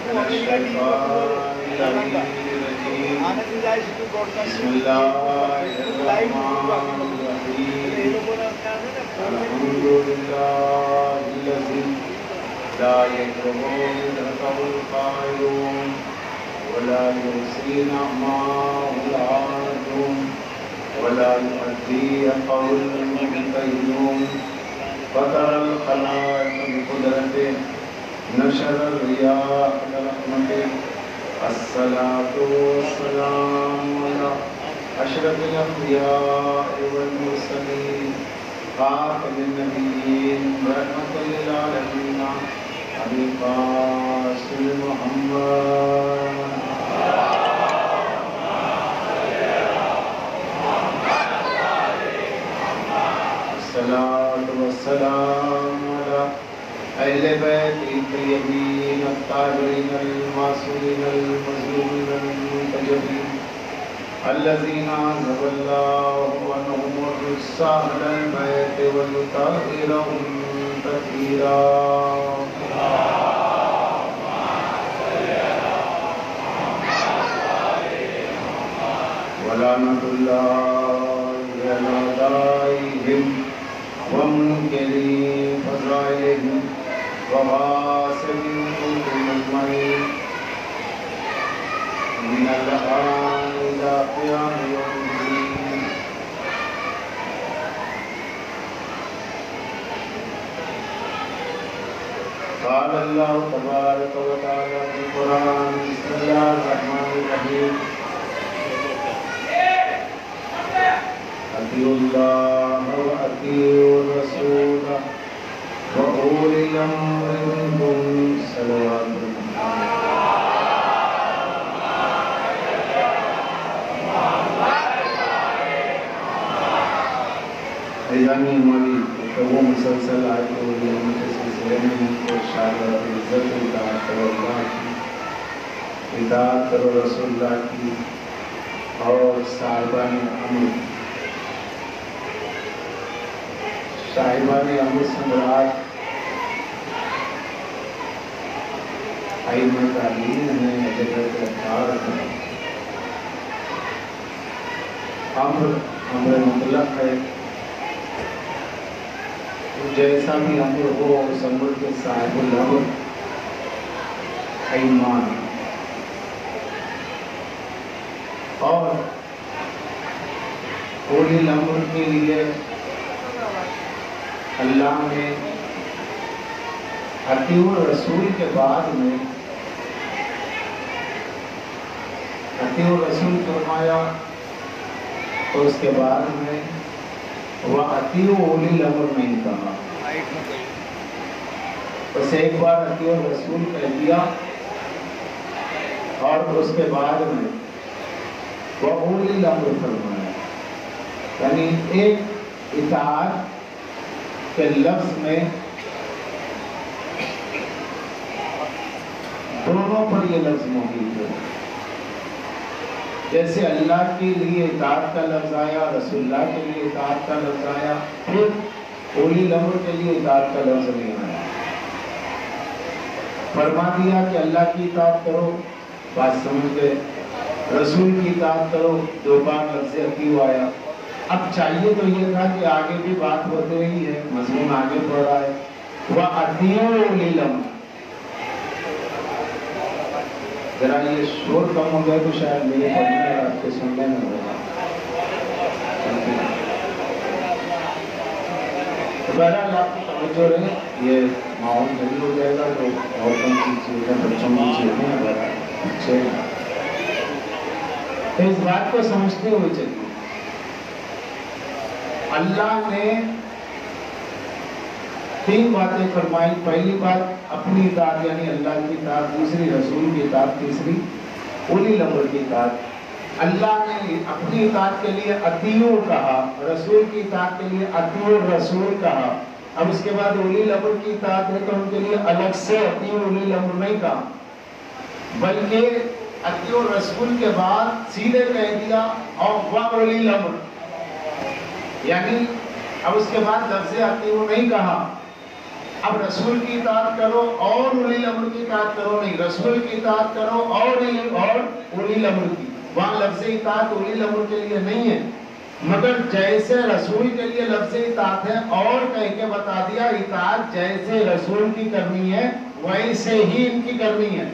من الشيطان الرجيم بسم الله الرحمن الرحيم الحمد لله الذي لا يكره القائلون ولا يحصي نعماء العالمون ولا يؤدي قول المنتهون فطر الخلائق بقدرته نشر الرياح برحمته الصلاة والسلام على أشرف الأنبياء والمرسلين خاتم النبيين رحمة للعالمين أبي القاسم محمد الصلاة والسلام على أهل بيت الطيبين الطاهرين المعصومين المظلومين المنتجبين الذين عذب الله عنهم الرجس أهل البيت ويطهرهم تطهيرا ولعنة الله على أعدائهم ومنكري فضائلهم وغاسلين أجمعين من الآن إلى قيام يوم الدين. قال الله تبارك وتعالى في القرآن بسم الله الرحمن الرحيم أطيعوا الله وأطيعوا الرسول وأولي الأمر منكم صلوات ایزانی ہماری وہ مسلسل آیت و علم کے سلسلے میں ہم کو شاہدہ عزت اطاعت کرو اللہ کی اطاعت کرو رسول اللہ کی اور صاحبان امر صاحبان امر سمراج ائمہ تعلیم ہیں حضرت اطہار ہیں امر مطلق ہے جیسا بھی امر ہو اس امر کے صاحب الامر ایمان اور اولی الامر کے لیے اللہ نے اطیعوا الرسول کے بعد میں اطیعوا الرسول فرمایا تو اس کے بعد میں وَأَطِيعُوا أُولِي الْأَمْرِ نہیں کہا بس ایک بار اطیعوا الرسول کہہ دیا اور اس کے بعد میں وَأُولِي الْأَمْرِ فرمایا یعنی ایک اطاعت کے لفظ میں دونوں پر یہ لفظ موجود ہے جیسے اللہ کے لیے اطاعت کا لفظ آیا رسول اللہ کے لیے اطاعت کا لفظ آیا پھر اولی الامر کے لیے اطاعت کا لفظ نہیں آیا فرما دیا کہ اللہ کی اطاعت کرو بات سمجھ گئے رسول کی اطاعت کرو دو بار لفظ اطیعوا آیا اب چاہیے تو یہ تھا کہ آگے بھی بات ہوتے ہی ہے مضمون آگے بڑھ رہا ہے وَأَطِيعُوا أُولِي الْأَمْرِ ذرا یہ شور کم ہو گیا تو شاید میرے پڑھنے اور آپ کے سننے میں ہوگا تو بہرحال آپ کی توجہ رہے یہ ماحول جلدی ہو جائے گا تو عورتوں کی چیزیں بچوں کی چیزیں اچھے تو اس بات کو سمجھتے ہوئے چلیے اللہ نے تین باتیں فرمائی پہلی بات اپنی اطاعت یعنی اللہ کی اطاعت دوسری رسول کی اطاعت تیسری اولی الامر کی اطاعت اللہ نے اپنی اطاعت کے لیے اطیعوا کہا رسول کی اطاعت کے لیے اطیعوا الرسول کہا اب اس کے بعد اولی الامر کی اطاعت ہے تو ان کے لیے الگ سے اطیعوا اولی الامر نہیں کہا بلکہ اطیعوا الرسول کے بعد سیدھے کہہ دیا اور وَأُولِي الْأَمْرِ یعنی اب اس کے بعد لفظ اطیعوا نہیں کہا اب رسول کی اطاعت کرو اور اولی الامر کی اطاعت کرو نہیں، رسول کی اطاعت کرو اور اولی الامر کی. وہاں لفظ اطاعت اولی الامر کے لیے نہیں ہے، مگر جیسے رسول کے لیے لفظ اطاعت ہے اور کہہ کے بتا دیا اطاعت جیسے رسول کی کرنی ہے ویسے ہی ان کی کرنی ہے.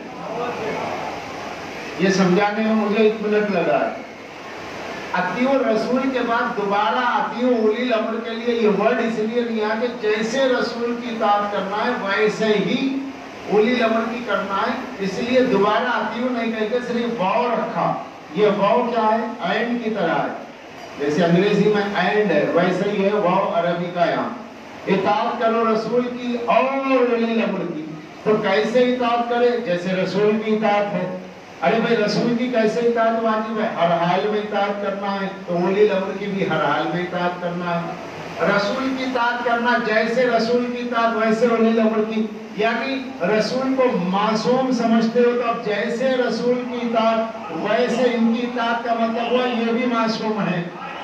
یہ سمجھانے میں مجھے 1 منٹ لگا ہے. اطیعوا الرسول کے بعد دوبارہ اطیعوا اولی الامر کے لیے یہ ورڈ اس لیے نہیں آیا کہ جیسے رسول کی اطاعت کرنا ہے ویسے ہی اولی الامر کی کرنا ہے، اس لیے دوبارہ اطیعوا نہیں کہہ کے صرف واو رکھا. یہ واو کیا ہے؟ اینڈ کی طرح ہے، جیسے انگریزی میں اینڈ ہے ویسے ہی ہے واو عربی کا. یہاں اطاعت کرو رسول کی اور اولی الامر کی. تو کیسے اطاعت کرے؟ جیسے رسول کی اطاعت ہے. ارے بھائی رسول کی کیسے اطاعت واجب ہے؟ ہر حال میں اطاعت کرنا ہے، تو اولی الامر کی بھی ہر حال میں اطاعت کرنا ہے. رسول کی اطاعت کرنا جیسے رسول کی اطاعت ویسے اولی الامر کی. یعنی رسول کو معصوم سمجھتے ہو تو اب جیسے رسول کی اطاعت ویسے ان کی اطاعت کا مطلب ہوا یہ بھی معصوم ہے.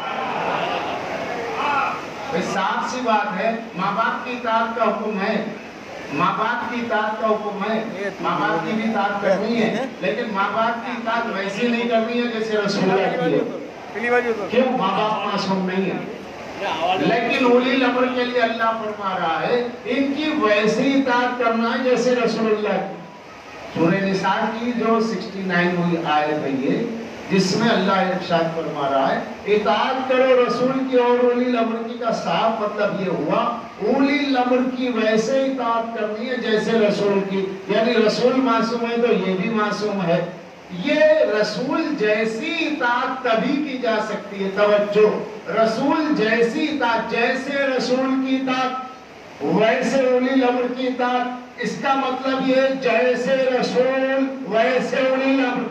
صاف سی بات ہے، ماں باپ کی اطاعت کا حکم ہے، ماں باپ کی اطاعت کا حکم ہے، ماں باپ کی بھی اطاعت کرنی ہے، لیکن ماں باپ کی اطاعت ویسی نہیں کرنی ہے جیسے رسول اللہ کی ہے. کیوں؟ ماں باپ معصوم نہیں ہے. لیکن اولی الامر کے لیے اللہ فرما رہا ہے ان کی ویسی اطاعت کرنا ہے جیسے رسول اللہ کی. سورہ نساء کی جو 69 ہوئی آیت ہے یہ، جس میں اللہ ارشاد فرما رہا ہے اطاعت کرو رسول کی اور اولی الامر کی کا صاف مطلب یہ ہوا اولی الامر کی ویسے اطاعت کرنی ہے جیسے رسول کی. یعنی رسول معصوم ہے تو یہ بھی معصوم ہے. یہ رسول جیسی اطاعت تبھی کی جا سکتی ہے. توجہ، رسول جیسی اطاعت، جیسے رسول کی اطاعت ویسے اولی الامر کی اطاعت. اس کا مطلب یہ جیسے رسول ویسے اولی الامر.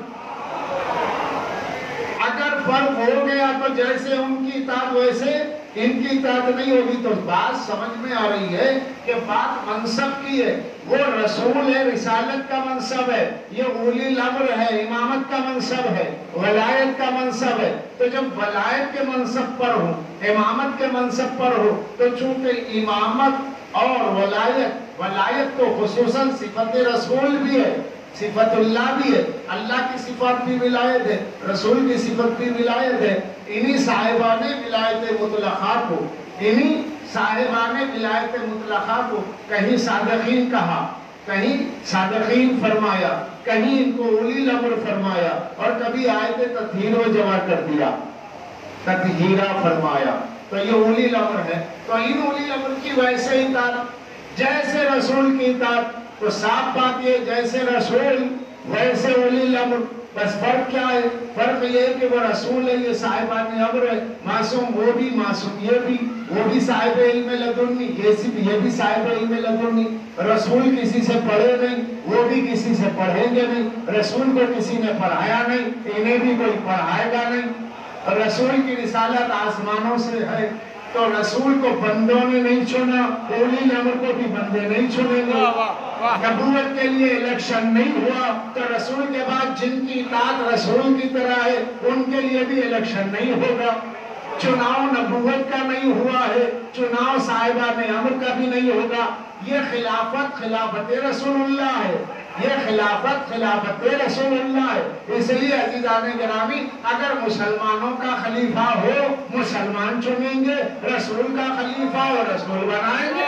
اگر فرق ہو گیا تو جیسے ان کی اطاعت ویسے ان کی اطاعت نہیں ہوگی. تو بات سمجھ میں آ رہی ہے کہ بات منصب کی ہے. وہ رسول ہے، رسالت کا منصب ہے. یہ اولی الامر ہے، امامت کا منصب ہے، ولایت کا منصب ہے. تو جب ولایت کے منصب پر ہو، امامت کے منصب پر ہو، تو چونکہ امامت اور ولایت تو خصوصاً صفت رسول بھی ہے، صفت اللہ بھی ہے. اللہ کی صفات بھی ولایت ہے، رسول کی صفت بھی ولایت ہے. انہی صاحبان ولایت مطلقہ کو، انہی صاحبان ولایت مطلقہ کو کہیں صادقین کہا، کہیں صادقین فرمایا، کہیں ان کو اولی الامر فرمایا، اور کبھی آیت تطہیر و جمع کر دیا، تطہیرہ فرمایا. تو یہ اولی الامر ہے. تو ان اولی الامر کی ویسے اطاعت جیسے رسول کی اطاعت. تو صاف بات یہ جیسے رسول ویسے اولی الامر. بس فرق کیا ہے؟ فرق یہ ہے کہ وہ رسول ہے، یہ صاحبان امر ہے. معصوم وہ بھی، معصوم یہ بھی. وہ بھی صاحب علم لدنی، یہ بھی صاحب علم لدنی. رسول کسی سے پڑھے نہیں، وہ بھی کسی سے پڑھیں گے نہیں. رسول کو کسی نے پڑھایا نہیں، انہیں بھی کوئی پڑھائے گا نہیں. رسول کی رسالت آسمانوں سے ہے، تو رسول کو بندوں نے نہیں چنا، اولی الامر کو بھی بندے نہیں چنیں گے. نبوت کے لیے الیکشن نہیں ہوا، تو رسول کے بعد جن کی اطاعت رسول کی طرح ہے ان کے لیے بھی الیکشن نہیں ہوگا. چناؤ نبوت کا نہیں ہوا ہے، چناؤ صاحبان امر کا بھی نہیں ہوگا. یہ خلافت رسول اللہ ہے، یہ خلافت رسول اللہ ہے. اس لیے عزیزان گرامی، اگر مسلمانوں کا خلیفہ ہو مسلمان چنیں گے، رسول کا خلیفہ ہو رسول بنائیں گے.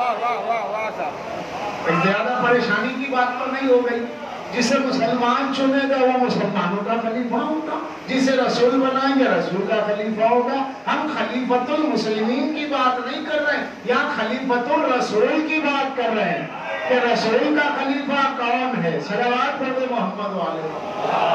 زیادہ پریشانی کی بات تو نہیں ہو گئی. جسے مسلمان چنے گا وہ مسلمانوں کا خلیفہ ہوگا، جسے رسول بنائیں گے رسول کا خلیفہ ہوگا. ہم خلیفۃ المسلمین کی بات نہیں کر رہے ہیں، یا خلیفۃ الرسول کی بات کر رہے ہیں کہ رسول کا خلیفہ کون ہے. صلوات پڑھیں محمد علیہ.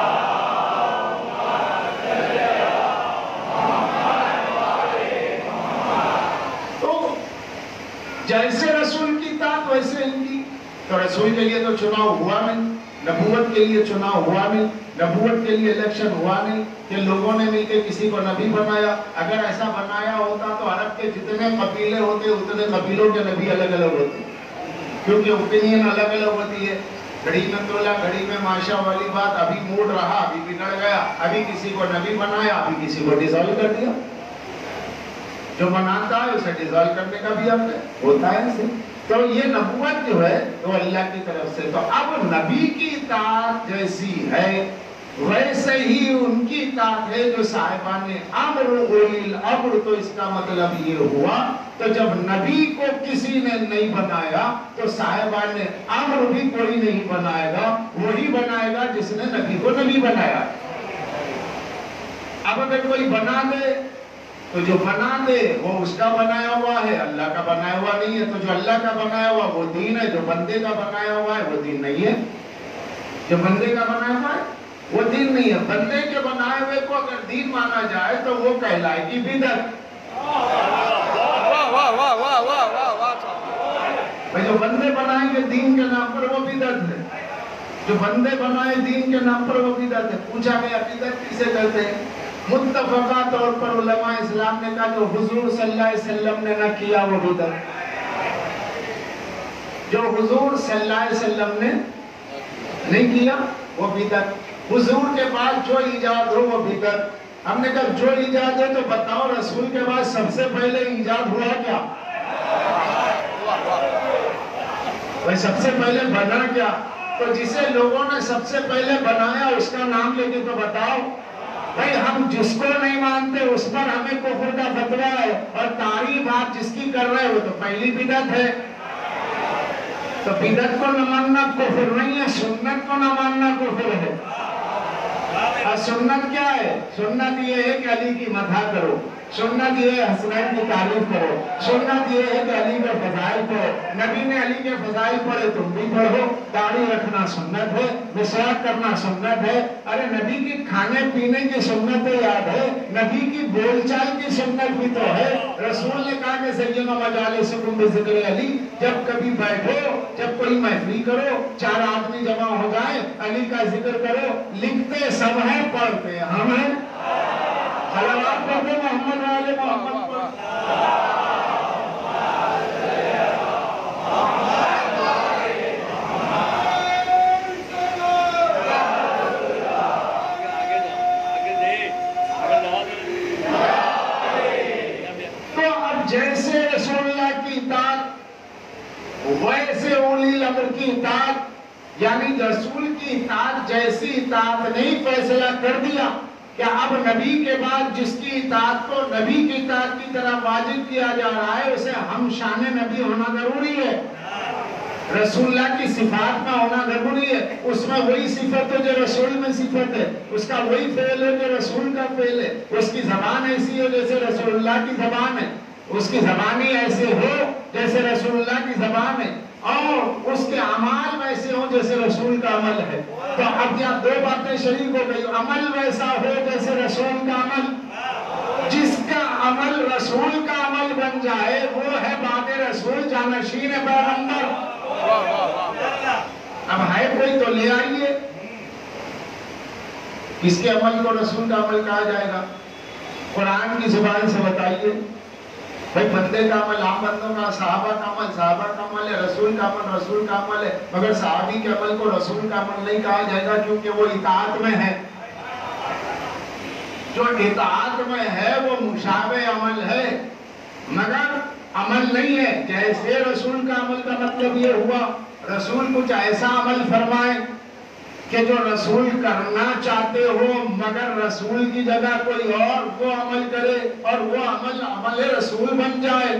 تو جیسے رسول کی اطاعت ویسے ان کی. تو رسول کے لیے تو چناؤ ہوا نہیں، نبوت کے لیے چناؤ ہوا نہیں، نبوت کے لیے الیکشن ہوا نہیں کہ لوگوں نے مل کے کسی کو نبی بنایا. اگر ایسا بنایا ہوتا تو عرب کے جتنے قبیلے ہوتے اتنے قبیلوں کے نبی الگ الگ ہوتے، کیونکہ اوپینین الگ الگ ہوتی ہے. گھڑی میں تولا، گھڑی میں ماشا والی بات. ابھی موڈ رہا، ابھی بگڑ گیا، ابھی کسی کو نبی بنایا، ابھی کسی کو ڈیزالو کر دیا. جو بناتا ہے اسے ڈیزالو کرنے کا بھی حق ہے، ہوتا ہے ایسے. تو یہ نبوت جو ہے وہ اللہ کی طرف سے. تو اب نبی کی اطاعت جیسی ہے ویسے ہی ان کی اطاعت ہے جو صاحبان امر اولی الامر. تو اس کا مطلب یہ ہوا تو جب نبی کو کسی نے نہیں بنایا تو صاحبان امر بھی کوئی نہیں بنائے گا, وہی بنائے گا جس نے نبی کو نبی بنایا. اب اگر کوئی بنا دے تو جو بنا دے وہ اس کا بنایا ہوا ہے, اللہ کا بنایا ہوا نہیں ہے. تو جو اللہ کا بنایا ہوا وہ دین ہے, جو بندے کا بنایا ہوا ہے وہ دین نہیں ہے. جو بندے کا بنایا ہوا ہے وہ دین نہیں ہے. بندے کے بنائے ہوئے کو اگر دین مانا جائے تو وہ کہلائے گی بدعت. جو بندے بنائیں گے دین کے نام پر وہ بدعت ہے. جو بندے بنائے دین کے نام پر وہ بدعت ہے. پوچھا گیا بدعت کسے کہتے ہیں؟ متفقہ طور پر علماء اسلام نے کہا جو حضور صلی اللہ علیہ وسلم نے نہ کیا وہ بدعت. جو حضور صلی اللہ علیہ وسلم نے نہیں کیا وہ بدعت. حضور کے بعد جو ایجاد ہو وہ بدعت. ہم نے کہا جو ایجاد ہے تو بتاؤ رسول کے بعد سب سے پہلے ایجاد ہوا کیا؟ بھائی سب سے پہلے بنا کیا؟ تو جسے لوگوں نے سب سے پہلے بنایا اس کا نام لے کے تو بتاؤ. بھائی ہم جس کو نہیں مانتے اس پر ہمیں کفر کا فتویٰ ہے, اور تعریف آپ جس کی کر رہے ہو تو پہلی بدعت ہے. تو بدعت کو نہ ماننا کفر نہیں ہے, سنت کو نہ ماننا کفر ہے. اور سنت کیا ہے؟ سنت یہ ہے کہ علی کی مدح کرو, سنت یہ ہے حسنین کی تعریف کرو, سنت یہ ہے کہ علی کے فضائل پڑھو. نبی نے علی کے فضائل پڑھے تم بھی پڑھو. داڑھی رکھنا سنت ہے, مسواک کرنا سنت ہے. ارے نبی کی کھانے پینے کی سنت یاد ہے, نبی کی بول چال کی سنت بھی تو ہے. رسول نے کہا کہ سیدنا مجالسکم بذکر علی, جب کبھی بیٹھو, جب کوئی محفل کرو, 4 آدمی جمع ہو جائے, علی کا ذکر کرو. لکھتے سب ہیں, پڑھتے ہم ہیں. صلوات پڑھتے محمد والے محمد پر. تو اب جیسے رسول اللہ کی اطاعت ویسے اولی الامر کی اطاعت, یعنی رسول کی اطاعت جیسی اطاعت نہیں. فیصلہ کر دیا کہ اب نبی کے بعد جس کی اطاعت کو نبی کی اطاعت کی طرح واجب کیا جا رہا ہے اسے ہم شان نبی ہونا ضروری ہے. رسول اللہ کی صفات میں ہونا ضروری ہے. اس میں وہی صفت ہے جو رسول میں صفت ہے, اس کا وہی فعل ہے جو رسول کا فعل ہے. اس کی زبان ایسی ہو جیسے رسول اللہ کی زبان ہے, اس کی زبانی ایسے ہو جیسے رسول اللہ کی زبان ہے, اور اس کے اعمال ویسے ہوں جیسے رسول کا عمل ہے. تو اب یہاں 2 باتیں شریک ہو گئی. عمل ویسا ہو جیسے رسول کا عمل. جس کا عمل رسول کا عمل بن جائے وہ ہے بعد رسول جانشین پیغمبر. اب ہے کوئی تو لے آئیے کس کے عمل کو رسول کا عمل کہا جائے گا. قرآن کی زبان سے بتائیے. بھئی بندے کا عمل عام بندوں کا, صحابہ کا عمل صحابہ کا عمل ہے, رسول کا عمل رسول کا عمل ہے. مگر صحابی کے عمل کو رسول کا عمل نہیں کہا جائے گا کیونکہ وہ اطاعت میں ہے. جو اطاعت میں ہے وہ مشابہ عمل ہے مگر عمل نہیں ہے. جیسے رسول کا عمل کا مطلب یہ ہوا رسول کچھ ایسا عمل فرمائے کہ جو رسول کرنا چاہتے ہو مگر رسول کی جگہ کوئی اور وہ عمل کرے اور وہ عمل رسول بن جائے.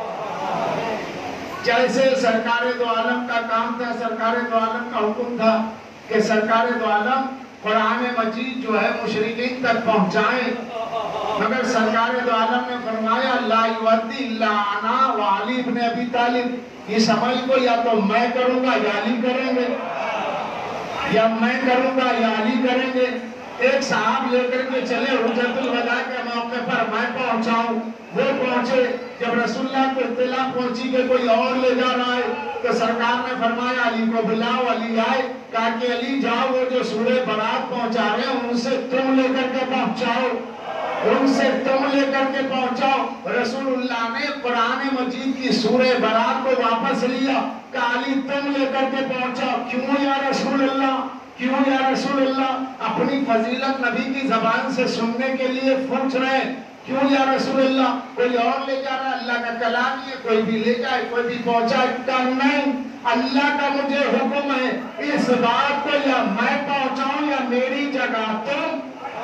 جیسے سرکار دو عالم کا کام تھا, سرکار دو عالم کا حکم تھا کہ سرکار دو عالم قرآن مجید جو ہے مشرکین تک پہنچائیں, مگر سرکار دو عالم نے فرمایا لا یؤدی الا انا وعلی ابن ابی طالب. اس عمل کو یا تو میں کروں گا یا علی کریں گے, یا میں کروں گا یا علی کریں گے. ایک صاحب لے کر کے چلے حجت الوداع کے موقع پر میں پہنچاؤں, وہ پہنچے. جب رسول اللہ کو اطلاع پہنچی کہ کوئی اور لے جا رہا ہے تو سرکار نے فرمایا علی کو بلاؤ. علی آئے, کہا کہ علی جاؤ وہ جو سورہ برات پہنچا رہے ہیں ان سے تم لے کر کے پہنچاؤ, ان سے تم لے کر کے پہنچاؤ. رسول اللہ نے قرآن مجید کی سورہ برات کو واپس لیا کہ علی تم لے کر کے پہنچاؤ. کیوں یا رسول اللہ, کیوں یا رسول اللہ؟ اپنی فضیلت نبی کی زبان سے سننے کے لیے پوچھ رہے ہیں. کیوں یا رسول اللہ؟ کوئی اور لے جا رہا ہے، اللہ کا کلام ہے، کوئی بھی لے جائے، کوئی بھی پہنچائے۔ نہیں، اللہ کا مجھے حکم ہے اس بات کو یا میں پہنچاؤں یا میری جگہ تم۔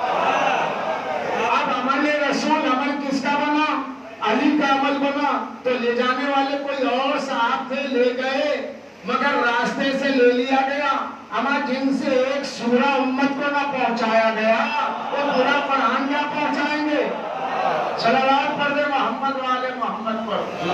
اب عمل رسول عمل کس کا بنا؟ علی کا عمل بنا۔ تو لے جانے والے کوئی اور صاحب تھے، لے گئے، مگر راستے سے لے لیا گیا۔ اما جن سے ایک سورہ امت کو نہ پہنچایا گیا وہ پورا قرآن کیا پہنچائیں گے؟ صلوات پڑھ دے محمد والے محمد پر۔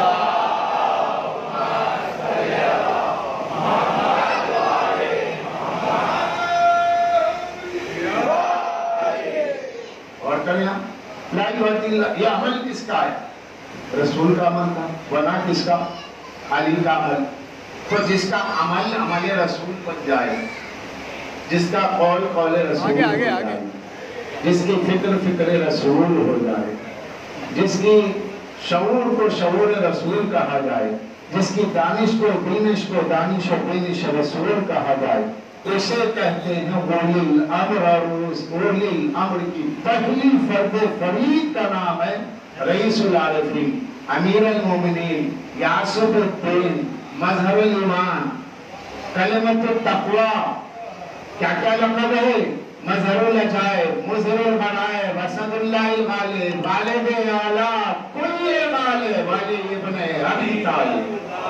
اور کریں لا الہ الا اللہ، یہ عمل کس کا ہے؟ رسول کا عمل تھا، بنا کس کا؟ علی کا عمل۔ تو جس کا عمل عمل رسول بن جائے، جس کا قول قول رسول ہو جائے، جس کی فکر فکر رسول ہو جائے، جس کی شعور کو شعور رسول کہا جائے، جس کی دانش کو دینش کو دانش و دینش رسول کہا جائے، اسے کہتے ہیں اولی الامر۔ اور اس اولی الامر کی پہلی فرد فرید کا نام ہے رئیس العارفین، امیر المومنین، یاسف الدین، مظہر الایمان، کلمۃ التقوی۔ کیا کیا لقب ہے؟ مظہر العجائب، مظہر الغرائب، اسد اللہ الغالب، والد اعلیٰ، کل غالب، علی ابن ابی طالب۔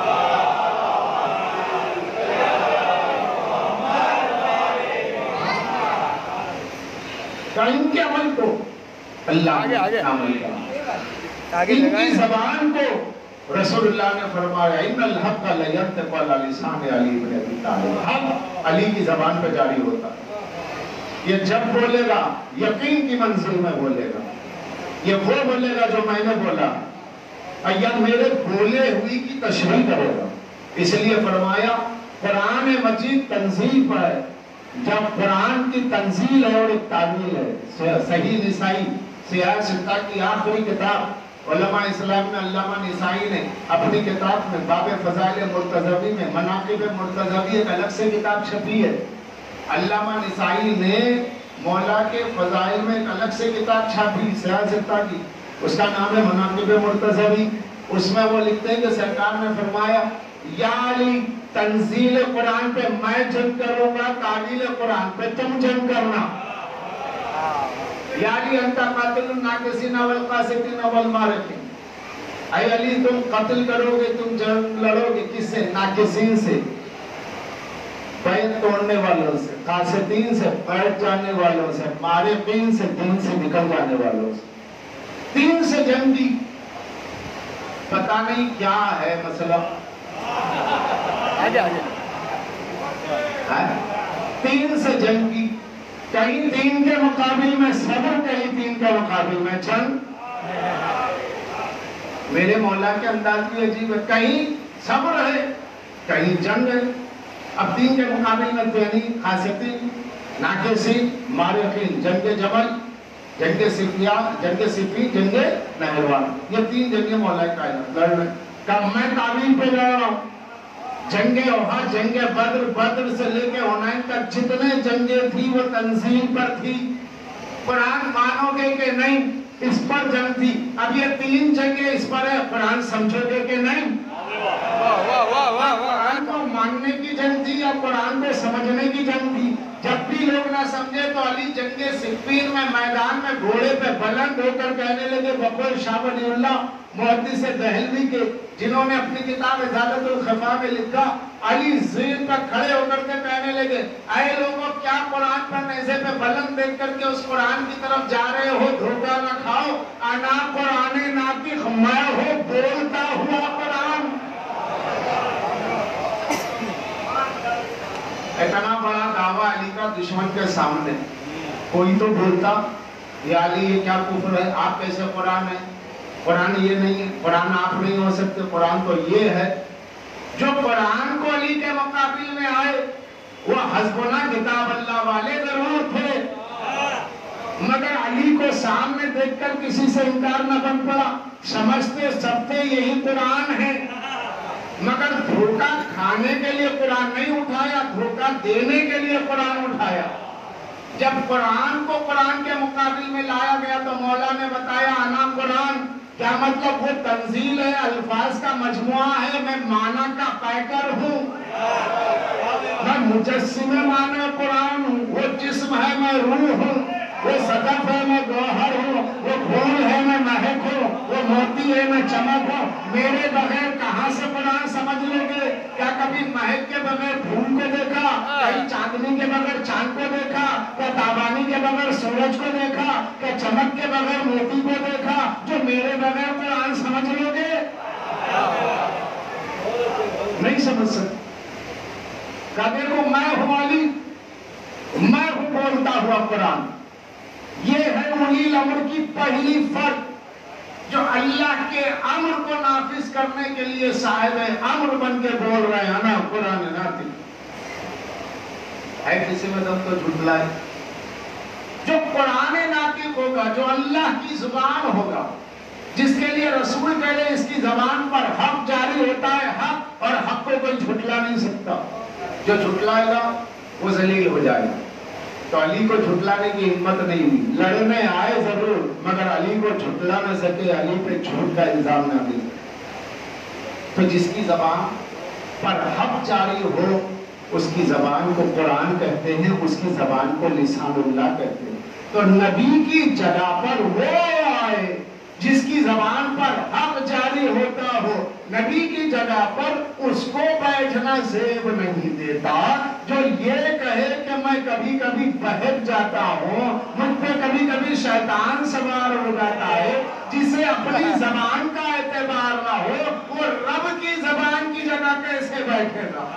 ان کے عمل کو اللہ نے عمل کیا، ان کی زبان کو رسول اللہ نے فرمایا ان الحق لینطق علی لسان علی ابن ابی طالب۔ حق علی کی زبان پہ جاری ہوتا ہے، یہ جب بولے گا یقین کی منزل میں بولے گا، یہ وہ بولے گا جو میں نے بولا، یا میرے بولے ہوئی کی تشریح کرے گا۔ اس لیے فرمایا قرآن مجید تنزیل پر ہے۔ جب قرآن کی تنزیل ہے اور ایک تعمیل ہے، صحیح نسائی سیاہ ستہ کی آخری کتاب، علماء اسلام میں علامہ نسائی نے اپنی کتاب میں باب فضائل مرتضوی میں مناقب مرتضوی ایک الگ سے کتاب چھپی ہے۔ علامہ نسائی نے مولا کے فضائل میں ایک الگ سے کتاب چھاپی سیاہ ستہ کی، اس کا نام ہے مناقب مرتضوی۔ اس میں وہ لکھتے ہیں کہ سرکار نے فرمایا یا علی تنزیل قرآن پہ میں جنگ کروں گا، تعلیل قرآن پہ تم جنگ کرنا۔ یا علی انتا قاتل الناقصین والقاسطین والمارقین، اے علی تم قتل کرو گے، تم جنگ لڑو گے کس سے؟ ناقصین سے، پیر توڑنے والوں سے، قاسطین سے، بیٹھ جانے والوں سے، مارقین سے، دین سے نکل جانے والوں سے۔ تین سے جنگ دی، پتہ نہیں کیا ہے مسئلہ، تین سے جنگ کی، کہیں دین کے مقابل میں صبر، کہیں دین کے مقابل میں جنگ۔ میرے مولا کے انداز بھی عجیب ہے، کہیں صبر ہے کہیں جنگ ہے۔ اب دین کے مقابل میں تینی خاصیتیں ناقصین، مارقین، جنگ جمل، جنگ صفیان، جنگ صفی، جنگ نہروان، یہ تین جنگیں مولا کائنات لڑ رہے ہیں۔ کب میں تعویل پہ لڑ رہا ہوں، جنگ احد، جنگ بدر، بدر سے لے کے حنین تک جتنے جنگیں تھی وہ تنزیل پر تھی۔ قرآن مانو گے کہ نہیں، اس پر جنگ تھی۔ اب یہ تین جنگیں اس پر ہے، قرآن سمجھو گے کہ نہیں؟ قرآن کو ماننے کی جنگ تھی یا قرآن کو سمجھنے کی جنگ تھی؟ جب بھی لوگ نہ سمجھے تو علی جنگ صفین میں میدان میں گھوڑے پہ بلند ہو کر کہنے لگے، بقول شاہ ولی اللہ محدث دہلوی کے، جنہوں نے اپنی کتاب ازالت الخفا میں لکھا، علی زین پر کھڑے ہو کر کے کہنے لگے، اے لوگوں کیا قرآن پر نیزے پہ بلند دیکھ کر کے اس قرآن کی طرف جا رہے ہو؟ دھوکہ نہ کھاؤ، انا قرآن ناطق، میں ہوں بولتا ہوا قرآن۔ اتنا بڑا دعویٰ علی کا دشمن کے سامنے، کوئی تو بولتا یا علی یہ کیا کفر ہے، آپ کیسے قرآن ہے، قرآن یہ نہیں ہے، قرآن آپ نہیں ہو سکتے، قرآن تو یہ ہے۔ جو قرآن کو علی کے مقابل میں آئے وہ حسبنا کتاب اللہ والے ضرور تھے، مگر علی کو سامنے دیکھ کر کسی سے انکار نہ بن پڑا، سمجھتے سب تھے یہی قرآن ہے، مگر دھوکہ کھانے کے لیے قرآن نہیں اٹھایا، دھوکہ دینے کے لیے قرآن اٹھایا۔ جب قرآن کو قرآن کے مقابل میں لایا گیا تو مولا نے بتایا انا قرآن، کیا مطلب؟ وہ تنزیل ہے، الفاظ کا مجموعہ ہے، میں معنی کا پیکر ہوں، میں مجسم معنی قرآن ہوں، وہ جسم ہے میں روح ہوں، وہ صدف ہے میں گوہر ہوں، وہ پھول ہے میں مہک ہوں، وہ موتی ہے میں چمک ہوں۔ میرے بغیر کہاں سے قرآن سمجھ لو گے؟ کیا کبھی مہک کے بغیر پھول کو دیکھا؟ کہیں چاندنی کے بغیر چاند کو دیکھا؟ کیا تابانی کے بغیر سورج کو دیکھا؟ کیا چمک کے بغیر موتی کو دیکھا؟ جو میرے بغیر قرآن سمجھ لو گے؟ نہیں سمجھ سکتے۔ کہا دیکھو میں ہوں علی، میں ہوں بولتا ہوا قرآن۔ یہ ہے اولی الامر کی پہلی فرق، جو اللہ کے امر کو نافذ کرنے کے لیے صاحب امر بن کے بول رہے ہیں نا قرآن ناطق ہے۔ کسی میں دم تو جھٹلائے۔ جو قرآن ناطق ہوگا، جو اللہ کی زبان ہوگا، جس کے لیے رسول کہے اس کی زبان پر حق جاری ہوتا ہے، حق، اور حق کو کوئی جھٹلا نہیں سکتا۔ جو جھٹلائے گا وہ ذلیل ہو جائے گا۔ تو علی کو جھٹلانے کی ہمت نہیں ہوئی، لڑنے آئے ضرور مگر علی کو جھٹلا نہ سکے، علی پہ جھوٹ کا الزام نہ دے۔ تو جس کی زبان پر حق جاری ہو اس کی زبان کو قرآن کہتے ہیں، اس کی زبان کو لسان اللہ کہتے ہیں۔ تو نبی کی جگہ پر وہ آئے جس کی زبان پر حق جاری ہوتا ہو، نبی کی جگہ پر اس کو بیٹھنا زیب نہیں دیتا۔ جو یہ کہے کہ میں کبھی کبھی بہک جاتا ہوں، مجھ پہ کبھی کبھی شیطان سوار ہو جاتا ہے، جسے اپنی زبان کا اعتبار نہ ہو، وہ رب کی زبان کی جگہ کیسے بیٹھے گا؟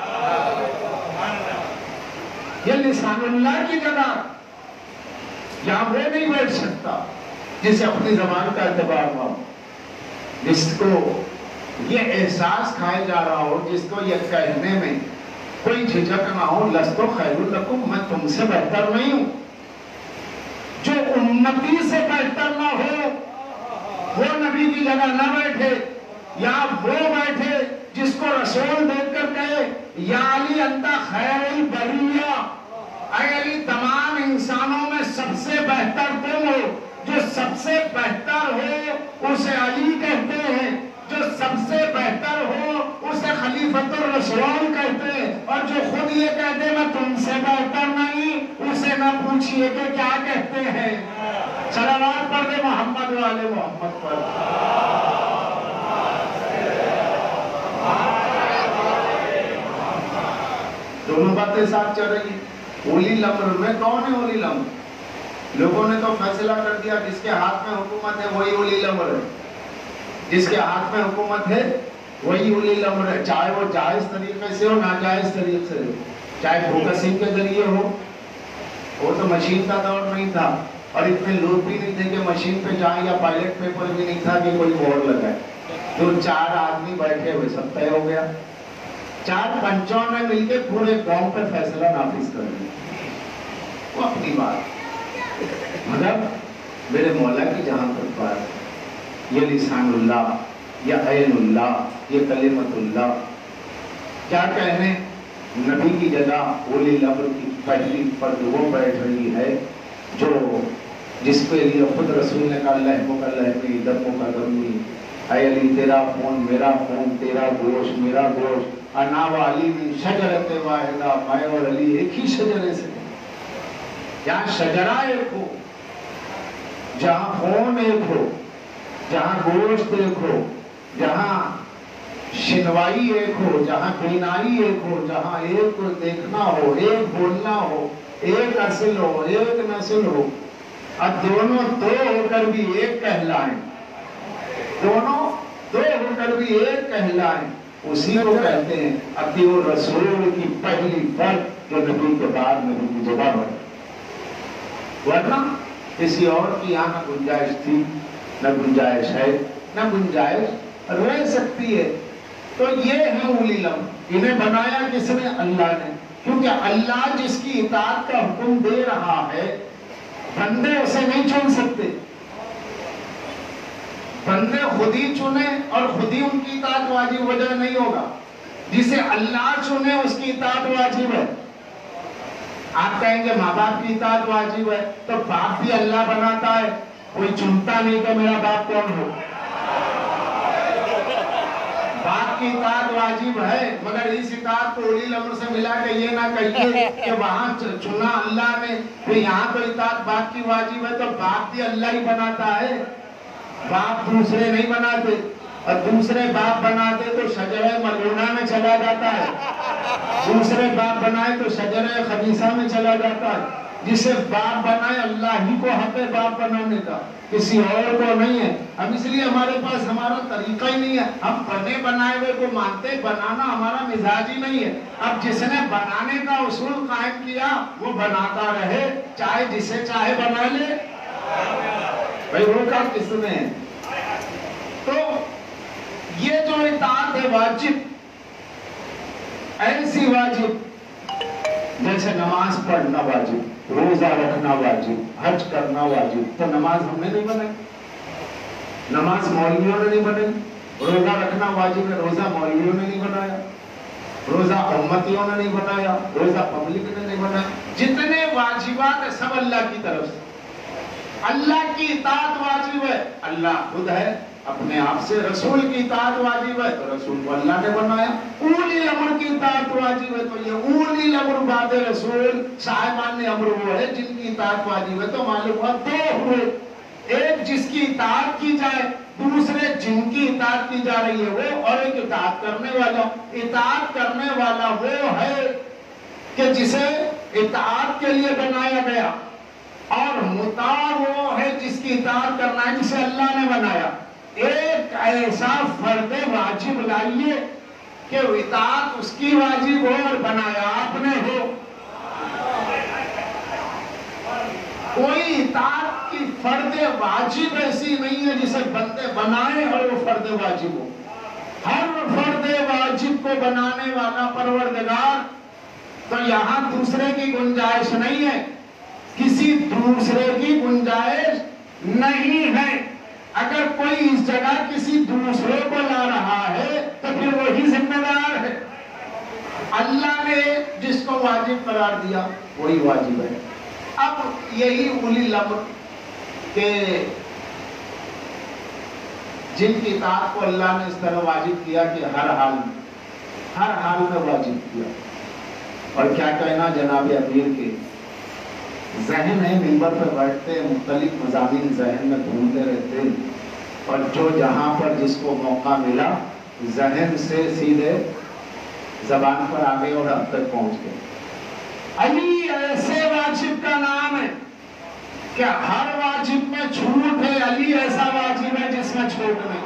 یہ لسان اللہ کی جگہ یہاں وہ نہیں بیٹھ سکتا جسے اپنی زبان کا اعتبار نہ ہو، جس کو یہ احساس کھائے جا رہا ہو، جس کو یہ کہنے میں کوئی جھجک نہ ہو، لستو خیر لکم، میں تم سے بہتر نہیں ہوں۔ جو امتی سے بہتر نہ ہو وہ نبی کی جگہ نہ بیٹھے، یا وہ بیٹھے جس کو رسول دیکھ کر کہے یا علی انت خیر البریہ، اے علی تمام انسانوں میں سب سے بہتر تم ہو۔ جو سب سے بہتر ہو اسے علی کہتے ہیں، جو سب سے بہتر ہو اسے خلیفۃ الرسول کہتے ہیں، اور جو خود یہ کہتے میں تم سے بہتر نہیں، اسے نہ پوچھئے کہ کیا کہتے ہیں۔ صلوات پڑھ دے محمد والے محمد پر۔ دونوں باتیں ساتھ چل رہی ہیں۔ اولی الامر میں کون ہے اولی الامر؟ لوگوں نے تو فیصلہ کر دیا جس کے ہاتھ میں حکومت ہے وہی اولی الامر ہے، جس کے ہاتھ میں حکومت ہے وہی اولی الامر ہے، چاہے وہ جائز طریقے سے ہو ناجائز طریقے سے ہو، چاہے فوکسنگ کے ذریعے ہو۔ وہ تو مشین کا دور نہیں تھا اور اتنے لوگ بھی نہیں تھے کہ مشین پہ جائیں، یا پائلٹ پیپر بھی نہیں تھا کہ کوئی بورڈ لگائے۔ جو 4 آدمی بیٹھے ہوئے سب طے ہو گیا، 4 پنچوں نے مل کے پورے گاؤں پہ فیصلہ نافذ کر دیا۔ وہ اپنی بات، مگر میرے مولا کی جہاں تک بات، یہ لسان اللہ، یہ عین اللہ، یہ کلمت اللہ، کیا کہنے؟ نبی کی جگہ اولی الامر کی پہلی فرد وہ بیٹھ رہی ہے جو جس کے لیے خود رسول نے کہا لحموں کا لحمی، دموں کا دمی، اے علی تیرا خون میرا خون، تیرا گوشت میرا گوشت، انا و علی من شجرت واحدہ، میں اور علی ایک ہی شجرے سے۔ جہاں شجرہ ایک ہو، جہاں خون ایک ہو، جہاں گوشت ایک ہو، جہاں شنوائی ایک ہو، جہاں بینائی ایک ہو، جہاں ایک دیکھنا ہو، ایک بولنا ہو، ایک اصل ہو، ایک نسل ہو، اب دونوں دو ہو کر بھی ایک کہلائیں، دونوں دو ہو کر بھی ایک کہلائیں، اسی کو کہتے ہیں اطیع الرسول کی پہلی فرد جو نبی کے بعد نبی کی جگہ ہے۔ ورنہ کسی اور کی یہاں نہ گنجائش تھی، نہ گنجائش ہے، نہ گنجائش رہ سکتی ہے۔ تو یہ ہے اولی الامر، انہیں بنایا کس نے؟ اللہ نے، کیونکہ اللہ جس کی اطاعت کا حکم دے رہا ہے بندے اسے نہیں چن سکتے، بندے خود ہی چنے اور خود ہی ان کی اطاعت واجب وجہ نہیں ہوگا، جسے اللہ چنے اس کی اطاعت واجب ہے۔ آپ کہیں گے ماں باپ کی اطاعت واجب ہے، تو باپ بھی اللہ بناتا ہے، کوئی چنتا نہیں کہ میرا باپ کون ہو۔ باپ کی اطاعت واجب ہے، مگر اس اطاعت کو اولی الامر سے ملا کے یہ نہ کہیے کہ وہاں چنا اللہ نے، پھر یہاں تو اطاعت باپ کی واجب ہے، تو باپ بھی اللہ ہی بناتا ہے، باپ دوسرے نہیں بناتے، اور دوسرے باپ بناتے تو شجرہ ملعونہ میں چلا جاتا ہے، دوسرے باپ بنائے تو شجرہ خبیثہ میں چلا جاتا ہے۔ جسے باپ بنائے اللہ ہی کو حق ہے باپ بنانے کا، کسی اور کو نہیں ہے۔ اب اس لیے ہمارے پاس ہمارا طریقہ ہی نہیں ہے، ہم بنے بنائے ہوئے کو مانتے، بنانا ہمارا مزاج ہی نہیں ہے۔ اب جس نے بنانے کا اصول قائم کیا وہ بناتا رہے، چاہے جسے چاہے بنا لے، بھائی روکا کس نے؟ تو یہ جو اطاعت ہے واجب، ایسی واجب جیسے نماز پڑھنا واجب، روزہ رکھنا واجب، حج کرنا واجب، تو نماز ہم نے نہیں بنائی، نماز مولویوں نے نہیں بنائی۔ روزہ رکھنا واجب ہے، روزہ مولویوں نے نہیں بنایا، روزہ امتیوں نے نہیں بنایا، روزہ پبلک نے نہیں بنایا۔ جتنے واجبات ہیں سب اللہ کی طرف سے، اللہ کی اطاعت واجب ہے، اللہ خود ہے اپنے آپ سے۔ رسول کی اطاعت واجب ہے تو رسول کو اللہ نے بنایا۔ اولی الامر کی اطاعت واجب ہے تو یہ اولی الامر بعد رسول صاحبان امر وہ ہے جن کی اطاعت واجب ہے۔ تو معلوم ہوا دو ہوئے، ایک جس کی اطاعت کی جائے، دوسرے جن کی اطاعت کی جا رہی ہے وہ، اور ایک اطاعت کرنے والا۔ اطاعت کرنے والا وہ ہے کہ جسے اطاعت کے لیے بنایا گیا، اور مطاع وہ ہے جس کی اطاعت کرنا ہے جسے اللہ نے بنایا۔ ایک ایسا فرد واجب لائیے کہ اطاعت اس کی واجب ہو اور بنایا آپ نے ہو۔ کوئی اطاعت کی فرد واجب ایسی نہیں ہے جسے بندے بنائے اور وہ فرد واجب ہو۔ ہر فرد واجب کو بنانے والا پروردگار، تو یہاں دوسرے کی گنجائش نہیں ہے، کسی دوسرے کی گنجائش نہیں ہے۔ اگر کوئی اس جگہ کسی دوسرے کو لا رہا ہے تو پھر وہی ذمہ دار ہے۔ اللہ نے جس کو واجب قرار دیا وہی واجب ہے۔ اب یہی اولی الامر کہ جن کی اطاعت کو اللہ نے اس طرح واجب کیا کہ ہر حال میں واجب کیا۔ اور کیا کہنا جناب امیر کے، ذہن ہے منبر پہ بیٹھتے مختلف مضامین ذہن میں گھومتے رہتے، اور جو جہاں پر جس کو موقع ملا ذہن سے سیدھے زبان پر آگے اور اب تک پہنچ گئے۔ علی ایسے واجب کا نام ہے کہ ہر واجب میں چھوٹ ہے، علی ایسا واجب ہے جس میں چھوٹ نہیں۔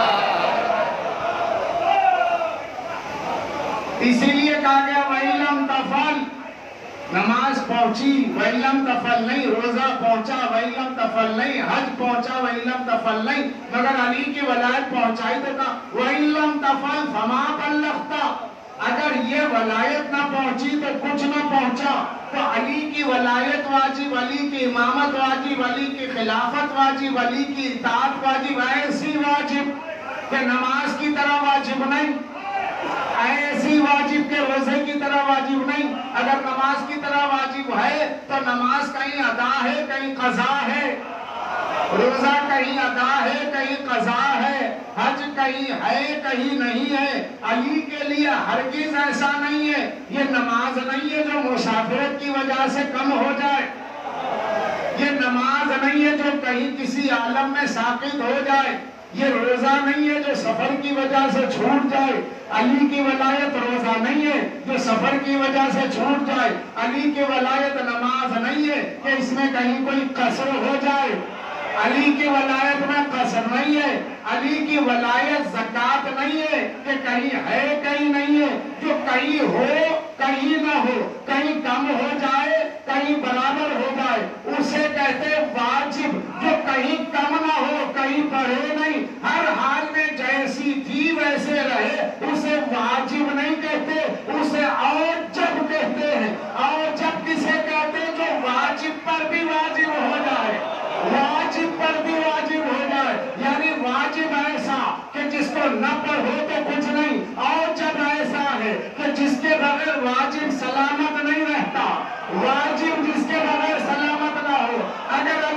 اسی لیے کہا گیا وَإِلَمْ تَفْعَلْ، نماز پہنچی وَإِلَمْ تَفْعَلْ نہیں، روزہ پہنچا وَإِلَمْ تَفْعَلْ نہیں، حج پہنچا وَإِلَمْ تَفْعَلْ نہیں، مگر علی کی ولایت پہنچائی تو کہا وَإِلَمْ تَفْعَلْ فَمَا بَلَّغْتَ، اگر یہ ولایت نہ پہنچی تو کچھ نہ پہنچا۔ تو علی کی ولایت واجب، علی کی امامت واجب، علی کی خلافت واجب، علی کی اطاعت واجب، ایسی واجب کہ نماز کی طرح واجب نہیں، ایسی واجب کے روزے کی طرح واجب نہیں۔ اگر نماز کی طرح واجب ہے تو نماز کہیں ادا ہے کہیں قضا ہے، روزہ کہیں ادا ہے کہیں قضا ہے، حج کہیں ہے کہیں نہیں ہے۔ علی کے لیے ہرگز ایسا نہیں ہے، یہ نماز نہیں ہے جو مسافرت کی وجہ سے کم ہو جائے، یہ نماز نہیں ہے جو کہیں کسی عالم میں ساقط ہو جائے، یہ روزہ نہیں ہے جو سفر کی وجہ سے چھوٹ جائے۔ علی کی ولایت روزہ نہیں ہے جو سفر کی وجہ سے چھوٹ جائے، علی کی ولایت نماز نہیں ہے کہ اس میں کہیں کوئی قصر ہو جائے، علی کی ولایت میں قصر نہیں ہے، علی کی ولایت زکوٰۃ نہیں ہے کہ کہیں ہے کہیں نہیں ہے، جو کہیں ہو کہیں نہ ہو، کہیں کم ہو جائے کہیں برابر ہو جائے، اسے کہتے واجب۔ جو کہیں کم نہ ہو کہیں بڑھے نہیں، ہر حال میں جیسی تھی ویسے رہے، اسے واجب نہیں کہتے، اسے اوجب کہتے ہیں۔ اوجب کسے کہتے ہیں؟ جو واجب پر بھی واجب ہو جائے، واجب پر بھی واجب ہو جائے، یعنی واجب ایسا کہ جس کو نہ پڑھو تو کچھ نہیں، اوجب ایسا ہے کہ جس کے بغیر واجب سلامت نہیں رہتا، واجب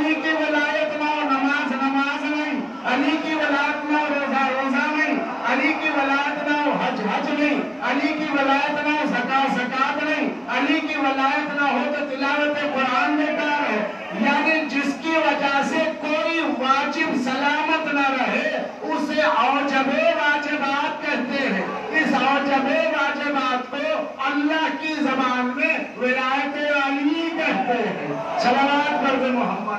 علی کی ولایت نہ ہو نماز نماز نہیں، علی کی ولایت نہ ہو روزہ روزہ نہیں، علی کی ولایت نہ ہو حج حج نہیں، علی کی ولایت نہ ہو زکات زکات نہیں، علی کی ولایت نہ ہو تو تلاوت قرآن بیکار ہے۔ یعنی جس کی وجہ سے کوئی واجب سلامت نہ رہے اسے اوجب واجبات کہتے ہیں۔ اس اوجب واجبات کو اللہ کی زبان میں ولایت علی کہتے ہیں۔ صلوات پڑھ دے محمد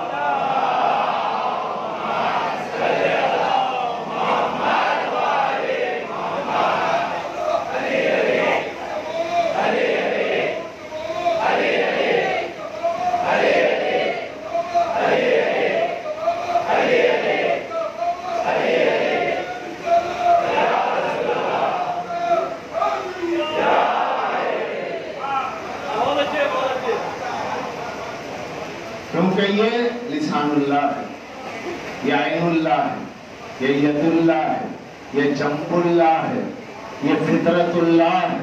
کیونکہ یہ لسان اللہ ہے، یہ عین اللہ ہے، یہ ید اللہ ہے، یہ جنب اللہ ہے، یہ فطرت اللہ ہے۔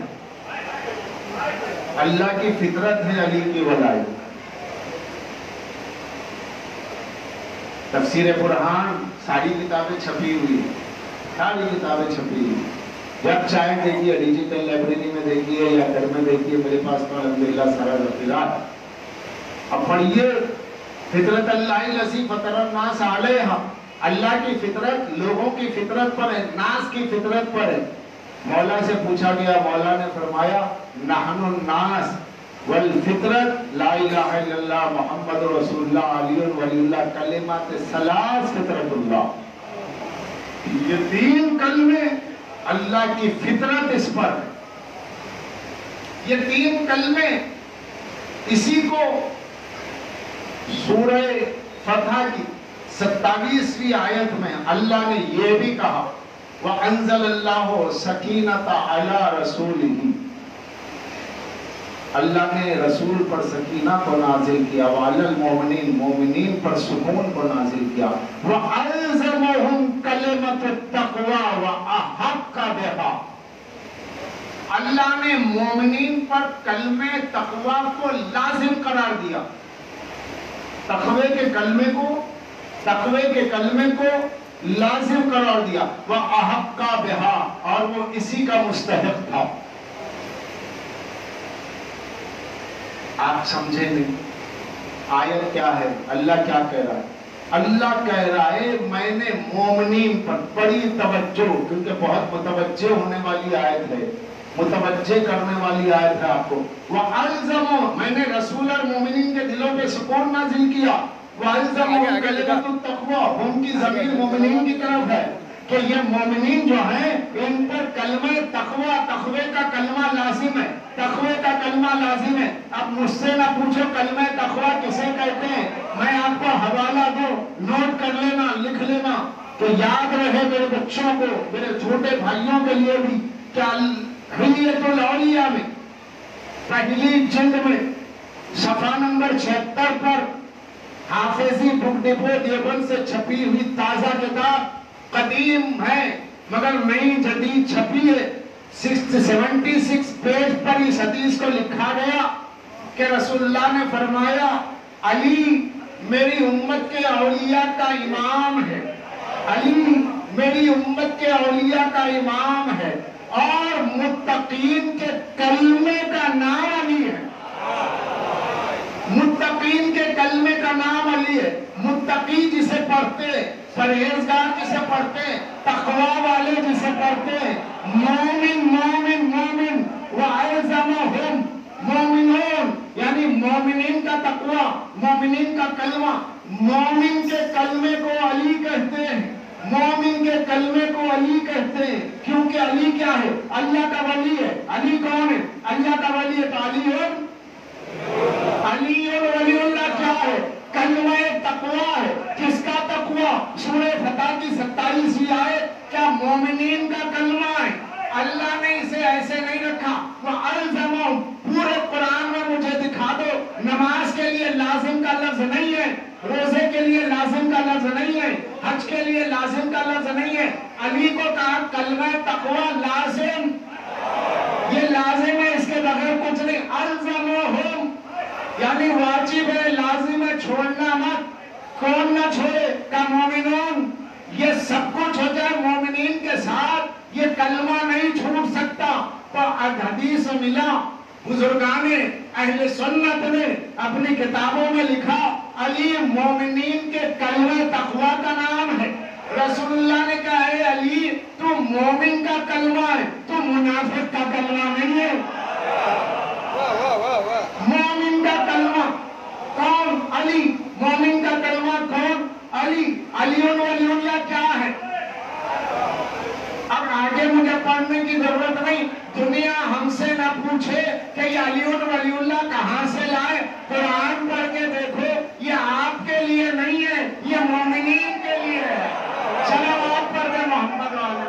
اللہ کی فطرت ہے علی کی ولایت۔ تفسیر برہان ساری کتابیں چھپی ہوئی، ساری کتابیں چھپی ہوئی، جب چاہیں دیکھیے، ڈیجیٹل لائبریری میں دیکھیے یا گھر میں دیکھیے، میرے پاس تو الحمدللہ سارا ذخیرہ۔ اب پڑھیے فطرت اللہ الذی فطر الناس علیہا، اللہ کی فطرت لوگوں کی فطرت پر ہے، ناس کی فطرت پر ہے۔ مولا سے پوچھا گیا، مولا نے فرمایا نحن الناس والفطرت لا الہ الا اللہ محمد رسول اللہ علی ولی اللہ کلمات ثلاث فطرت اللہ۔ یہ تین کلمے اللہ کی فطرت اس پر ہے۔ یہ تین کلمے، اسی کو سورہ فتح کی 27ویں آیت میں اللہ نے یہ بھی کہا وَأَنزَلَ اللَّهُ سَكِينَةَ عَلَى رَسُولِهِ، اللہ نے رسول پر سکینہ کو نازل کیا، وَعَلَى الْمُؤْمِنِينَ مومنین پر سکون کو نازل کیا، وَأَلْزَمَهُمْ كَلِمَةَ التَّقْوَى وَأَحَقَّ بِهَا، اللہ نے مومنین پر کلمہ تقوی کو لازم قرار دیا۔ تقوی کے کلمے کو لازم قرار دیا، وَأَحَقَّ بِهَا، اور وہ اسی کا مستحق تھا۔ آپ سمجھیں نہیں آیت کیا ہے، اللہ کیا کہہ رہا ہے؟ اللہ کہہ رہا ہے میں نے مومنین پر بڑی توجہ، کیونکہ بہت متوجہ ہونے والی آیت ہے، متوجہ کرنے والی آیت ہے آپ کو۔ وَأَلْزَمُ، میں نے رسول اور مومنین کے دلوں پہ سکون نازل کیا۔ وَأَلْزَمُ كَلِمَةُ التَّقْوَى، ان کی ضمیر مومنین کی طرف ہے کہ یہ مومنین جو ہیں ان پر کلمہ تقوی، تقوی کا کلمہ لازم ہے، تقوی کا کلمہ لازم ہے۔ اب مجھ سے نہ پوچھو کلمہ تقوی کسے کہتے ہیں، میں آپ کو حوالہ دوں، نوٹ کر لینا، لکھ لینا، کہ یاد رہے میرے بچوں کو، میرے چھوٹے بھائیوں کے لیے بھی، کہ حلیۃ الاولیاء میں پہلی جلد میں صفحہ نمبر 76 پر حافظی بک ڈپو دیوبند سے چھپی ہوئی تازہ کتاب، قدیم ہے مگر نئی جدید چھپی ہے، 76 پیج پر اس حدیث کو لکھا گیا کہ رسول اللہ نے فرمایا علی میری امت کے اولیاء کا امام ہے، علی میری امت کے اولیاء کا امام ہے، اور متقین کے کلمے کا نام علی ہے۔ متقین کے کلمے کا نام علی ہے۔ متقی جسے پڑھتے ہیں، پرہیزگار جسے پڑھتے ہیں، تقوی والے جسے پڑھتے ہیں، مومن مومن مومن، وَأَلْزَمَهُمْ مومنون، یعنی مومنین کا تقوی، مومنین کا کلمہ، مومن کے کلمے کو علی کہتے ہیں، مومن کے کلمے کو علی کہتے ہیں، کیونکہ علی کیا ہے؟ اللہ کا ولی ہے۔ علی کون ہے؟ اللہ کا ولی ہے، تو علی اور ولی اللہ کیا ہے؟ کلمہ تقوی ہے۔ کس کا تقوی؟ سورہ فتح کی 27ویں آیت کیا مومنین کا کلمہ ہے؟ اللہ نے اسے ایسے نہیں رکھا، وَأَلْزَمَهُمْ، پورے قرآن میں مجھے دکھا دو نماز کے لیے لازم کا لفظ نہیں ہے، روزے کے لیے لازم کا لفظ نہیں ہے، حج کے لیے لازم کا لفظ نہیں ہے۔ علی کو کہا کلمہ تقوی لازم، یہ لازم ہے، اس کے بغیر کچھ نہیں۔ الزمہم، یعنی واجب ہے، لازم ہے، چھوڑنا مت۔ کون نہ چھوڑے؟ کا مومنون، یہ سب کچھ ہو جائے مومنین کے ساتھ، یہ کلمہ نہیں چھوٹ سکتا۔ تو حدیث ملا، بزرگان اہل سنت نے اپنی کتابوں میں لکھا علی مومنین کے کلمہ تقوی کا نام ہے۔ رسول اللہ نے کہا اے علی تو مومن کا کلمہ ہے، تو منافق کا کلمہ نہیں ہے۔ مومن کا کلمہ کون؟ علی۔ مومن کا کلمہ کون؟ علی۔ علی ولی اللہ کیا ہے؟ اب آگے مجھے پڑھنے کی ضرورت نہیں، دنیا ہم سے نہ پوچھے کہ یہ علی ولی اللہ کہاں سے لائے، قرآن پڑھ کے دیکھو، یہ آپ کے لیے نہیں ہے، یہ مومنین کے لیے ہے۔ چلو آپ پڑھ دیں محمد والے۔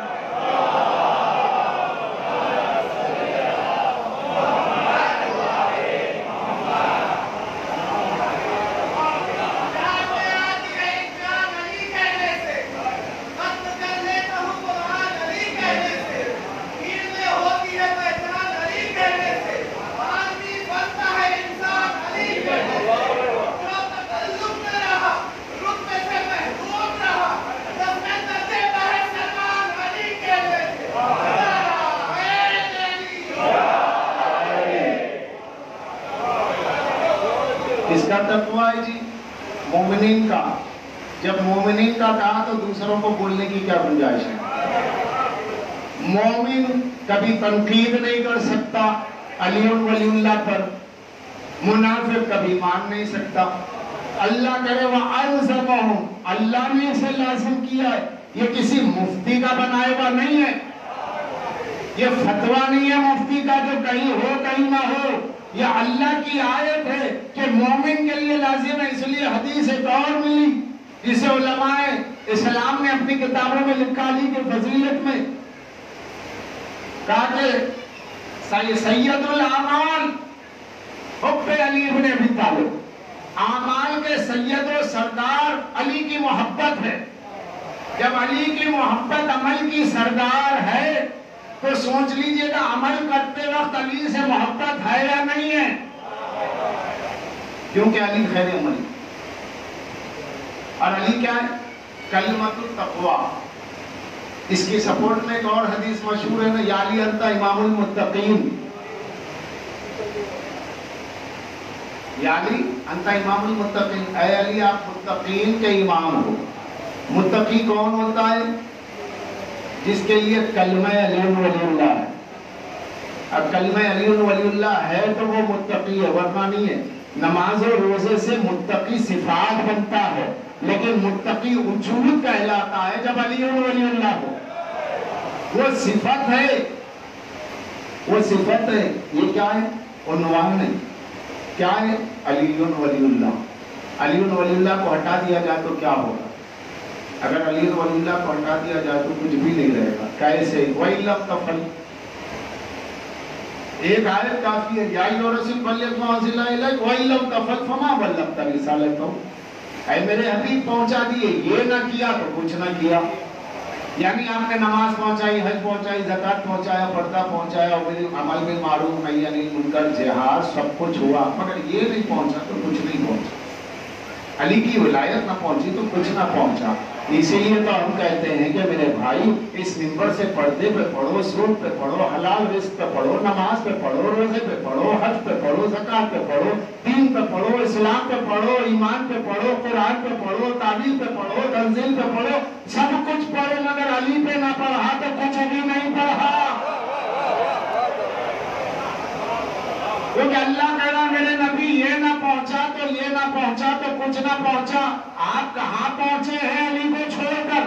کس کا تقوی ہے جی؟ مومنین کا۔ جب مومنین کا کہا تو دوسروں کو بولنے کی کیا گنجائش ہے؟ مومن کبھی تنقید نہیں کر سکتا علی ولی اللہ پر، منافق کبھی مان نہیں سکتا۔ اللہ کرے وَأَلْزَمَهُمْ، اللہ نے اسے لازم کیا ہے، یہ کسی مفتی کا بنائے ہوا نہیں ہے، یہ فتویٰ نہیں ہے مفتی کا جو کہیں ہو کہیں نہ ہو، یہ اللہ کی آیت ہے کہ مومن کے لیے لازم ہے۔ اس لیے حدیث ایک اور ملی جسے علماء اسلام نے اپنی کتابوں میں لکھا علی کے فضیلت میں، کہا کہ سید الاعمال حب علی بن ابی طالب، اعمال کے سید و سردار علی کی محبت ہے۔ جب علی کی محبت عمل کی سردار ہے تو سوچ لیجئے گا عمل کرتے وقت علی سے محبت ہے یا نہیں ہے؟ کیونکہ علی خیر عمل، اور علی کیا ہے؟ کلمۃ التقوی۔ اس کی سپورٹ میں ایک اور حدیث مشہور ہے نا، یا علی انت امام المتقین، یا علی انت امام المتقین، اے علی آپ متقین کے امام ہو۔ متقی کون ہوتا ہے؟ جس کے لیے کلمہ علی ولی اللہ ہے۔ اب کلمہ علی ولی اللہ ہے تو وہ متقی ہے، ورنہ نہیں ہے۔ نماز و روزے سے متقی صفات بنتا ہے، لیکن متقی وجود کہلاتا ہے جب علی ولی اللہ ہو۔ وہ صفت ہے، وہ صفت ہے۔ یہ کیا ہے؟ عنوان ہے۔ کیا ہے؟ علی ولی اللہ۔ علی ولی اللہ کو ہٹا دیا جائے تو کیا ہوگا؟ اگر علی ولی اللہ کو ہٹا دیا جائے تو کچھ بھی نہیں رہے گا۔ کیسے؟ وَإِلَّمْ تَفْعَلْ، ایک آیت کافی ہے، یا ایھا الرسول بلغ ما انزل الیک وَإِلَّمْ تَفْعَلْ فَمَا بَلَّغْتَ رِسَالَتَهُ، اے میرے حبیب پہنچا دیے، یہ نہ کیا تو کچھ نہ کیا۔ یعنی آپ نے نماز پہنچائی، حج پہنچائی، زکوٰۃ پہنچایا، پردہ پہنچایا، عمل بالمعروف نہی عن المنکر، جہاد، سب کچھ ہوا، مگر یہ نہیں پہنچا تو کچھ نہیں پہنچا۔ علی کی ولایت نہ پہنچی تو کچھ نہ پہنچا۔ اسی لیے تو ہم کہتے ہیں کہ میرے بھائی اس منبر سے پردے پہ پڑھو، سود پہ پڑھو، حلال رزق پہ پڑھو، نماز پہ پڑھو، روزے پہ پڑھو، حج پہ پڑھو، زکوٰۃ پہ پڑھو، دین پہ پڑھو، اسلام پہ پڑھو، ایمان پہ پڑھو، قرآن پہ پڑھو، تعبیر پہ پڑھو، تنزیل پہ پڑھو، سب کچھ پڑھو، مگر علی پہ نہ پڑھا تو کچھ بھی نہیں پڑھا۔ کیونکہ اللہ کہہ رہا میرے نبی یہ نہ پہنچا تو یہ نہ پہنچا تو کچھ نہ پہنچا۔ آپ کہاں پہنچے ہیں علی کو چھوڑ کر؟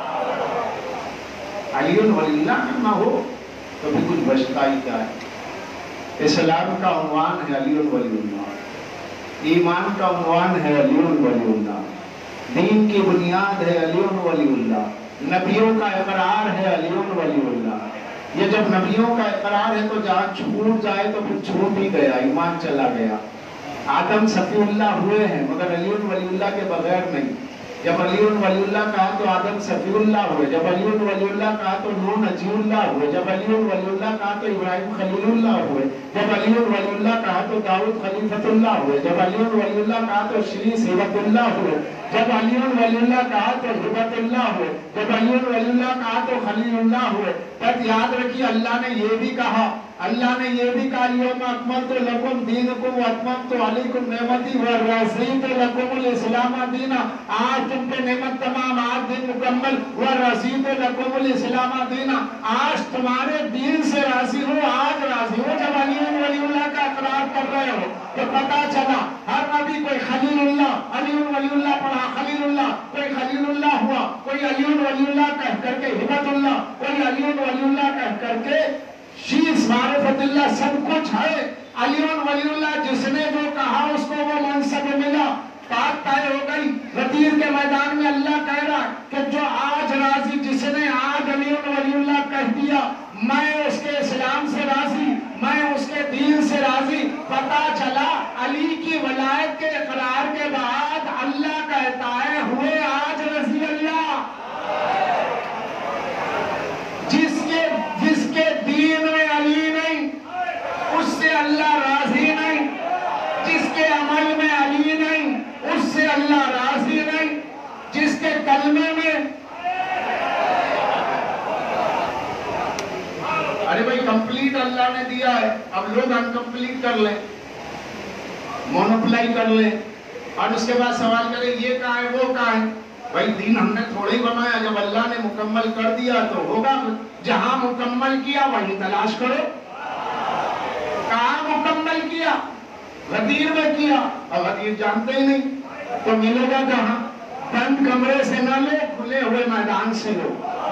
علی ولی اللہ نہ ہو تو بھی کچھ بچتا ہی کیا ہے؟ اسلام کا عنوان ہے علی ولی اللہ، ایمان کا عنوان ہے علی ولی اللہ، دین کی بنیاد ہے علی ولی اللہ، نبیوں کا اقرار ہے علی ولی اللہ۔ یہ جب نبیوں کا اقرار ہے تو جہاں چھوٹ جائے تو پھر چھوٹ ہی گیا، ایمان چلا گیا۔ آدم صفی اللہ ہوئے ہیں مگر علی ولی اللہ کے بغیر نہیں۔ جب علی ولی اللہ کہا تو آدم صفی اللہ ہوئے، جب علی ولی اللہ کہا تو نوح نجی اللہ ہوئے، جب علی ولی اللہ کہا تو ابراہیم خلیل اللہ ہوئے، جب علی ولی اللہ کہا تو داؤد خلیفۃ اللہ ہوئے، جب علی ولی اللہ کہا تو شریف ہبت اللہ ہوئے، جب علی ولی اللہ کہا تو ہبت اللہ ہوئے، جب علی ولی اللہ کہا تو خلیل اللہ ہوئے۔ بس یاد رکھیے اللہ نے یہ بھی کہا، اللہ نے یہ بھی کہا یوم اکملت لکم دینکم واتممت علیکم نعمتی ورضیت لکم الاسلام دینا، آج تم پہ نعمت تمام، آج دن مکمل، ورضیت لکم الاسلام دینا، آج تمہارے دین سے راضی ہو، آج راضی ہو۔ جب علی ولی اللہ کا اقرار کر رہے ہو تو پتا چلا ہر نبی کوئی خلیل اللہ، علی ولی اللہ پڑھا خلیل اللہ، کوئی خلیل اللہ ہوا، کوئی علی ولی اللہ کہہ کر کے ہبت اللہ، کوئی علی ولی اللہ کہہ کر کے شیس معرفت اللہ، سب کچھ ہے۔ علی ولی اللہ جس نے جو کہا اس کو وہ منصب ملا، بات طے ہو گئی۔ غدیر کے میدان میں اللہ کہہ رہا ہے کہ جو آج راضی، جس نے آج علی ولی اللہ کہہ دیا میں اس کے اسلام سے راضی، میں اس کے دین سے راضی، پتا چلا علی کی ولایت کے اقرار کے بعد اللہ کہتا ہے ہوئے آج رضی اللہ۔ جس کے دین میں علی نہیں اس سے اللہ راضی نہیں، جس کے عمل میں علی نہیں اس سے اللہ راضی نہیں، جس کے کلمے میں ارے بھائی کمپلیٹ اللہ نے دیا ہے، اب لوگ انکمپلیٹ کر لیں، مونوپلائی کر لیں اور اس کے بعد سوال کریں یہ کہاں ہے وہ کہاں ہے۔ بھائی دین ہم نے تھوڑے ہی بنایا، جب اللہ نے مکمل کر دیا تو ہوگا، جہاں مکمل کیا وہی تلاش کرو۔ کہاں مکمل کیا؟ غدیر میں کیا، اور غدیر جانتے ہی نہیں تو ملے گا کہاں؟ بند کمرے سے نہ لو، کھلے ہوئے میدان سے لو۔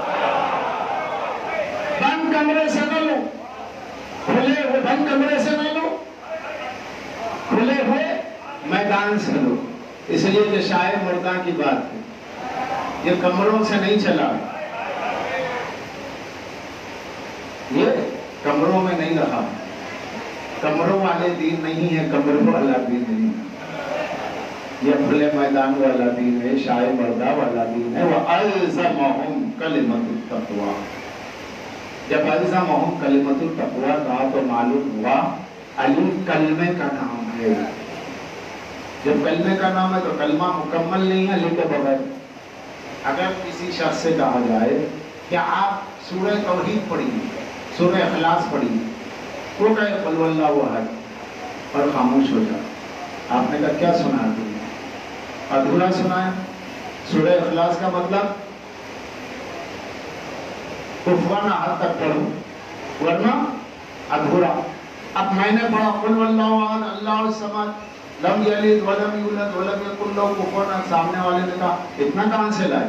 بند کمرے سے نہ لو، بند کمرے سے نہ لو، کھلے ہوئے میدان سے لو۔ اس لیے کہ شاعر مردہ کی بات ہے، یہ کمروں سے نہیں چلا، یہ کمروں میں نہیں رہا، کمروں والے دین نہیں ہے، کمروں والا دین نہیں ہے، یہ کھلے میدان والا دین ہے، شاعر مردہ والا دین ہے۔ وَأَلْزَمَهُمْ كَلِمَةُ التَّقْوَى، جب الزمہم کلمۃ التقویٰ کہا تو معلوم ہوا علی کلمے کا نام ہے۔ جب کلمے کا نام ہے تو کلمہ مکمل نہیں ہے علی کے بغیر۔ اگر کسی شخص سے کہا جائے کہ آپ سورہ توحید پڑھیے، سورہ اخلاص پڑھیے، وہ کہے قل ہو اللہ احد اور خاموش ہو جائے، آپ نے کہا کیا سنا ہے تم نے؟ ادھورا سنا ہے۔ سورہ اخلاص کا مطلب کفوان احد تک پڑھو ورنہ ادھورا۔ اب میں نے پڑھا قل ہو اللہ احد اللہ الصمد لم یلد ولم یولد ولم یکن لہ کفوا احد، سامنے والے نے کہا اتنا کہاں سے لائے؟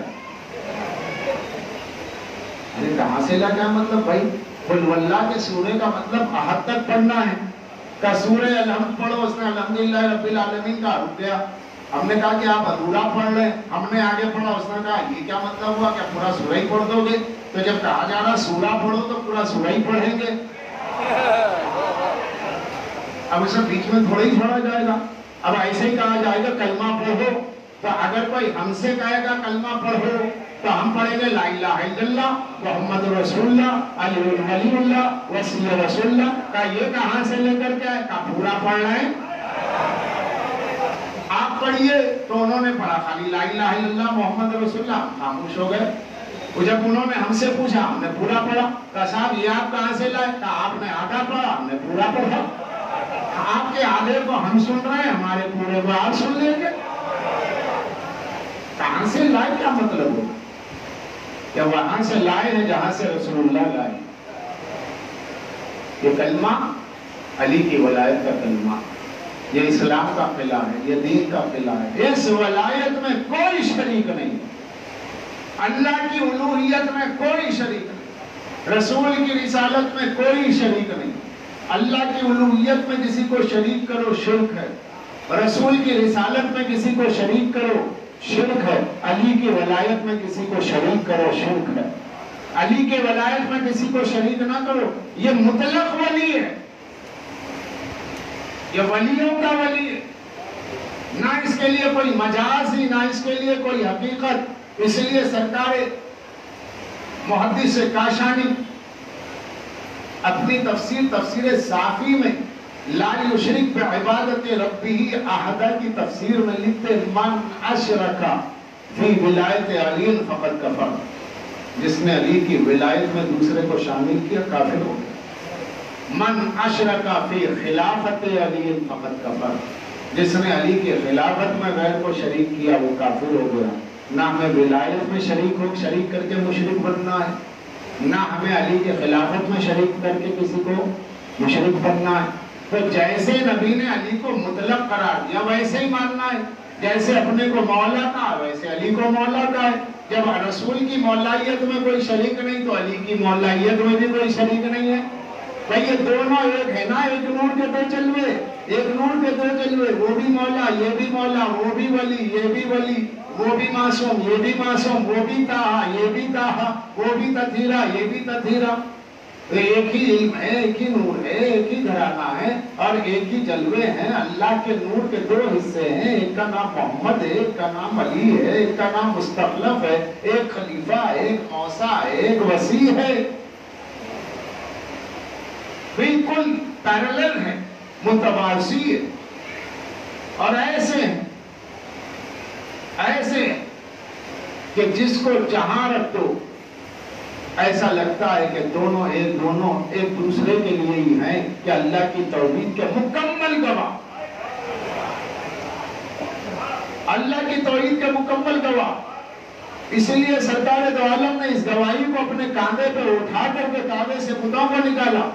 ارے کہاں سے لائے کیا مطلب بھائی؟ قل واللہ کے سورے کا مطلب احد تک پڑھنا ہے۔ کہ سورہ الحمد پڑھو، اس نے الحمدللہ رب العالمین کا رک گیا۔ ہم نے کہا کہ آپ ادھورا پڑھ لیں، ہم نے آگے پڑھا، اس نے کہا یہ کیا مطلب ہوا کہ پورا سورہ ہی پڑھ دو گے؟ تو جب کہا جا رہا سورہ پڑھو تو پورا سورہ ہی پڑھیں گے، اب اسے بیچ میں تھوڑا ہی چھوڑا جائے گا۔ اب ایسے ہی کہا جائے گا کلمہ پڑھو، تو اگر کوئی ہم سے کہے گا کلمہ پڑھو تو ہم پڑھیں گے لا الہ الا اللہ محمد رسول اللہ علی ولی اللہ وسیع رسول اللہ۔ کہا یہ کہاں سے لے کر کے آئے؟ کہا پورا پڑھ رہے ہیں۔ آپ پڑھیے تو انہوں نے پڑھا خالی لا الہ الا اللہ محمد رسول اللہ، خاموش ہو گئے۔ جب انہوں نے ہم سے پوچھا ہم نے پورا پڑھا۔ کہا صاحب یہ آپ کہاں سے لائے؟ کہا آپ نے آدھا پڑھا ہم نے پورا پڑھا۔ آپ کے آدھے کو ہم سن رہے ہیں، ہمارے پورے کو آپ سن لیں گے۔ کہاں سے لائے کیا مطلب ہو؟ کہ وہاں سے لائے ہیں جہاں سے رسول اللہ لائے۔ یہ کلمہ علی کی ولایت کا کلمہ، یہ اسلام کا قلعہ ہے، یہ دین کا قلعہ ہے۔ اس ولایت میں کوئی شریک نہیں، اللہ کی الوہیت میں کوئی شریک نہیں، رسول کی رسالت میں کوئی شریک نہیں۔ اللہ کی الوہیت میں کسی کو شریک کرو شرک ہے، رسول کی رسالت میں کسی کو شریک کرو شرک ہے، علی کی ولایت میں کسی کو شریک کرو شرک ہے۔ علی کی ولایت میں کسی کو شریک نہ کرو، یہ مطلق ولی ہے، یہ ولیوں کا ولی ہے، نہ اس کے لیے کوئی مجازی، نہ اس کے لیے کوئی حقیقت۔ اس لیے سرکار محدث کاشانی اپنی تفسیر صافی میں لا یشرک بعبادت ربہ احدہ کی تفسیر میں لکھتے من اشرک فی ولایت علی فقد کفر، جس نے علی کی ولایت میں دوسرے کو شامل کیا کافر ہو گیا۔ من اشرک فی خلافت علی فقد کفر، جس نے علی کی خلافت میں غیر کو شریک کیا وہ کافر ہو گیا۔ نہ ہمیں ولایت میں شریک کر کے مشرک بننا ہے، نہ ہمیں علی کی خلافت میں شریک کر کے کسی کو مشرک بننا ہے۔ تو جیسے نبی نے علی کو مطلق قرار دیا ویسے ہی ماننا ہے، جیسے اپنے کو مولا کہا ویسے علی کو مولا کہا ہے۔ جب رسول کی مولائیت میں کوئی شریک نہیں تو علی کی مولائیت میں بھی کوئی شریک نہیں ہے۔ بھئی یہ دونوں ایک ہے نا، ایک نور کے دو جلوے، ایک نور کے دو جلوے، وہ بھی مولا یہ بھی مولا، وہ بھی ولی یہ بھی ولی، وہ بھی معصوم یہ بھی معصوم، وہ بھی طٰہٰ یہ بھی طٰہٰ، وہ بھی تطہیرہ یہ بھی تطہیرہ۔ ایک ہی علم ہے، ایک ہی نور ہے، ایک ہی گھرانہ ہے اور ایک ہی جلوے ہیں۔ اللہ کے نور کے دو حصے ہیں، ایک کا نام محمد ہے، ایک کا نام علی ہے، ایک کا نام مستخلف ہے، ایک خلیفہ ہے، ایک موسیٰ ہے، ایک وسیع ہے، بالکل پیرلل ہے، متوازی ہے۔ اور ایسے کہ جس کو جہاں رکھ دو ایسا لگتا ہے کہ دونوں ایک دوسرے کے لیے ہی ہیں، کہ اللہ کی توحید کے مکمل گواہ، اللہ کی توحید کے مکمل گواہ۔ اس لیے سرکار دو عالم نے اس گواہی کو اپنے کاندھے پہ اٹھا کر کے کعبے سے بتوں کو نکالا،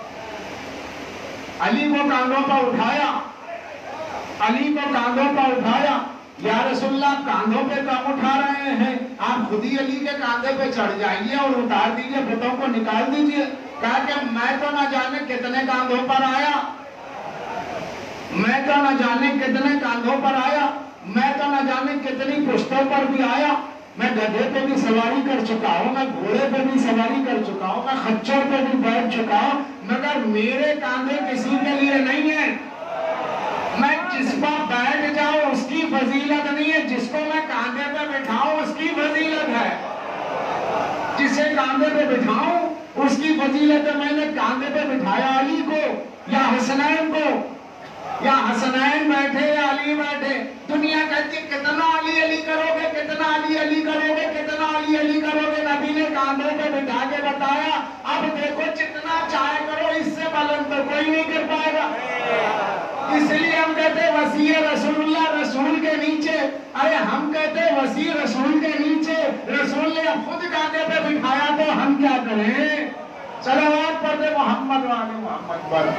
علی کو کاندھوں پر اٹھایا، علی کو کاندھوں پر اٹھایا۔ یا رسول اللہ آپ کاندھوں پہ کام اٹھا رہے ہیں، آپ خود ہی علی کے کاندھے پہ چڑھ جائیے اور اتار دیجئے، بتوں کو نکال دیجئے۔ کہا کہ میں تو نہ جانے کتنے کاندھوں پر آیا، میں تو نہ جانے کتنے کاندھوں پر آیا، میں تو نہ جانے کتنی پشتوں پر بھی آیا، میں گدھے پہ بھی سواری کر چکا ہوں، میں گھوڑے پہ بھی سواری کر چکا ہوں، میں خچر پہ بھی بیٹھ چکا ہوں، مگر میرے کاندھے کسی کے لیے نہیں ہے۔ میں جس پر بیٹھ جاؤں اس کی فضیلت نہیں ہے، جس کو میں کاندھے پہ بٹھاؤں اس کی فضیلت ہے۔ جسے کاندھے پہ بٹھاؤں اس کی فضیلت ہے۔ میں نے کاندھے پہ بٹھایا علی کو یا حسنین کو، یا حسنین بیٹھے یا علی بیٹھے، دنیا کہتی کتنا علی علی کرو گے، کتنا علی علی کرو گے، کتنا علی علی کرو گے۔ نبی نے کاندھوں پہ بٹھا کے بتایا اب دیکھو جتنا چاہے کرو، اس سے بلند تو کوئی نہیں کر پائے گا۔ اس لیے ہم کہتے ہیں وسیع رسول اللہ، رسول کے نیچے، ارے ہم کہتے ہیں وسیع رسول کے نیچے، رسول نے خود کاندھے پہ بٹھایا تو ہم کیا کریں؟ صلوات پڑھتے محمد و آل محمد پر۔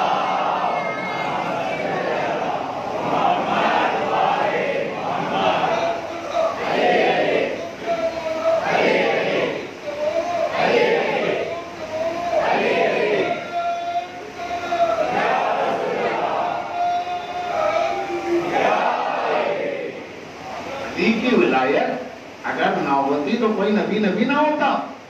کی ولایت اگر نہ ہوتی تو کوئی نبی نہ ہوتا۔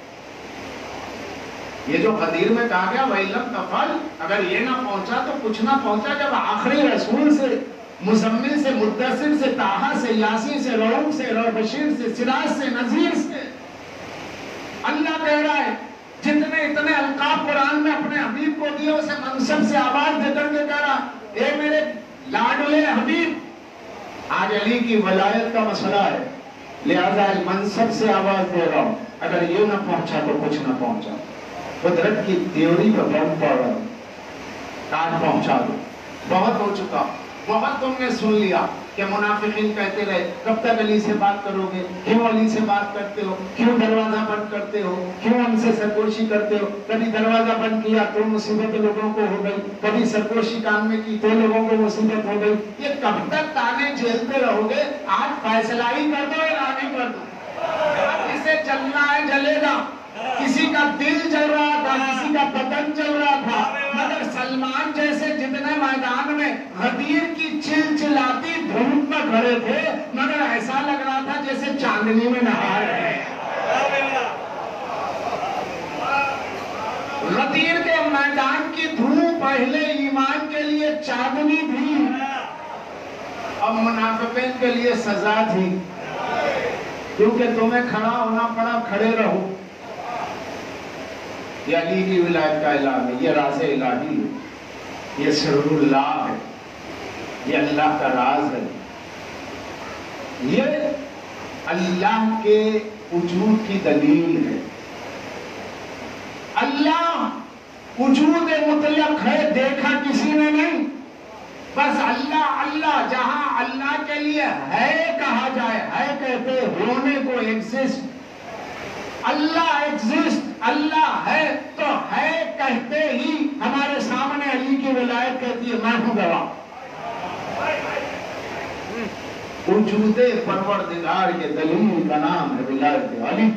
یہ جو غدیر میں کہا گیا وَإِلَّمْ تَفْعَلْ، اگر یہ نہ پہنچا تو کچھ نہ پہنچا۔ جب آخری رسول سے، مزمل سے، مدثر سے، طٰہٰ سے، یاسین سے، رعوف سے، بشیر سے، سراج سے، نذیر سے، اللہ کہہ رہا ہے جتنے اتنے القاب قرآن میں اپنے حبیب کو دیے اسے منصب سے آواز دے کر کے کہہ رہا اے میرے لاڈلے حبیب۔ آج علی کی ولایت کا مسئلہ ہے، لہذا منصب سے آواز دے رہا ہوں، اگر یہ نہ پہنچا تو کچھ نہ پہنچا۔ قدرت کی تھیوری پہ بم پڑ رہا ہوں، آج پہنچا دو۔ بہت ہو چکا، بہت تم نے سن لیا کہ منافقین کہتے رہے کب تک علی سے بات کرو گے، کیوں علی سے بات کرتے ہو، کیوں دروازہ بند کرتے ہو، کیوں ہم سے سرگوشی کرتے ہو۔ کبھی دروازہ بند کیا تو مصیبت لوگوں کو ہو گئی، کبھی سرگوشی کان میں کی تو لوگوں کو مصیبت ہو گئی۔ یہ کب تک تانے جھیلتے رہو گے؟ آج فیصلہ ہی کر دو یا نہیں کر دو۔ جسے جلنا ہے جلے گا، کسی کا دل جل رہا تھا، کسی کا بدن جل رہا تھا، مگر سلمان جیسے جتنے میدان میں غدیر کی چلچلاتی دھوپ میں کھڑے تھے، مگر ایسا لگ رہا تھا جیسے چاندنی میں نہا رہے ہیں۔ غدیر کے میدان کی دھوپ پہلے ایمان کے لیے چاندنی تھی، اب منافقین کے لیے سزا تھی، کیونکہ تمہیں کھڑا ہونا پڑا، کھڑے رہو۔ یہ علی کی ولایت کا اعلان ہے، یہ راز الہی ہے، یہ سر اللہ ہے، یہ اللہ کا راز ہے، یہ اللہ کے وجود کی دلیل ہے۔ اللہ وجود مطلق ہے، دیکھا کسی نے نہیں، بس اللہ اللہ، جہاں اللہ کے لیے ہے کہا جائے، ہے کہتے ہونے کو ایگزسٹ، اللہ ایگزسٹ، اللہ ہے تو ہے کہتے ہی ہمارے سامنے علی کی ولایت کہتی ہے میں ہوں گواہ۔ وجود پروردگار کے دلیل کا نام ہے ولایت علی،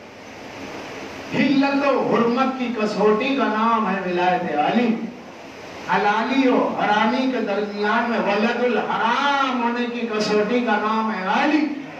حلت و حرمت کی کسوٹی کا نام ہے ولایت علی، حلالی و حرامی کے درمیان میں ولد الحرام ہونے کی کسوٹی کا نام ہے علی۔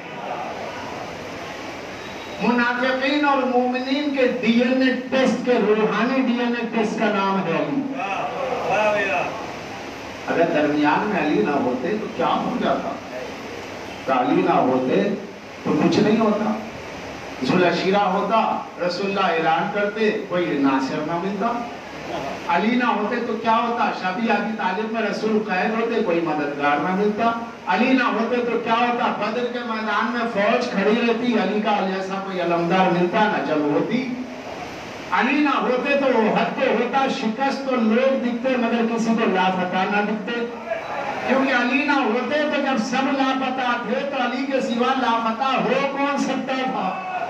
منافقین اور مومنین کے ڈی این اے ٹیسٹ کے روحانی ڈی این اے ٹیسٹ کا نام ہے علی۔ اگر درمیان میں علی نہ ہوتے تو کیا ہو جاتا؟ علی نہ ہوتے تو کچھ نہیں ہوتا۔ ذوالعشیرہ ہوتا، رسول اللہ اعلان کرتے، کوئی ناصر نہ ملتا۔ علی نہ ہوتے تو کیا ہوتا؟ شبی ابی طالب میں رسول قید ہوتے، کوئی مددگار نہ ملتا۔ علی نہ ہوتے تو کیا ہوتا؟ بدر کے میدان میں فوج کھڑی رہتی، علی کا جیسا کوئی علمدار ملتا نہ جنگ ہوتی۔ علی نہ ہوتے تو احد پہ ہوتا شکست، تو لوگ دکھتے مگر کسی کو لاپتہ نہ دکھتے، کیونکہ علی نہ ہوتے تو جب سب لاپتہ تھے تو علی کے سوا لاپتہ ہو کون سکتا تھا؟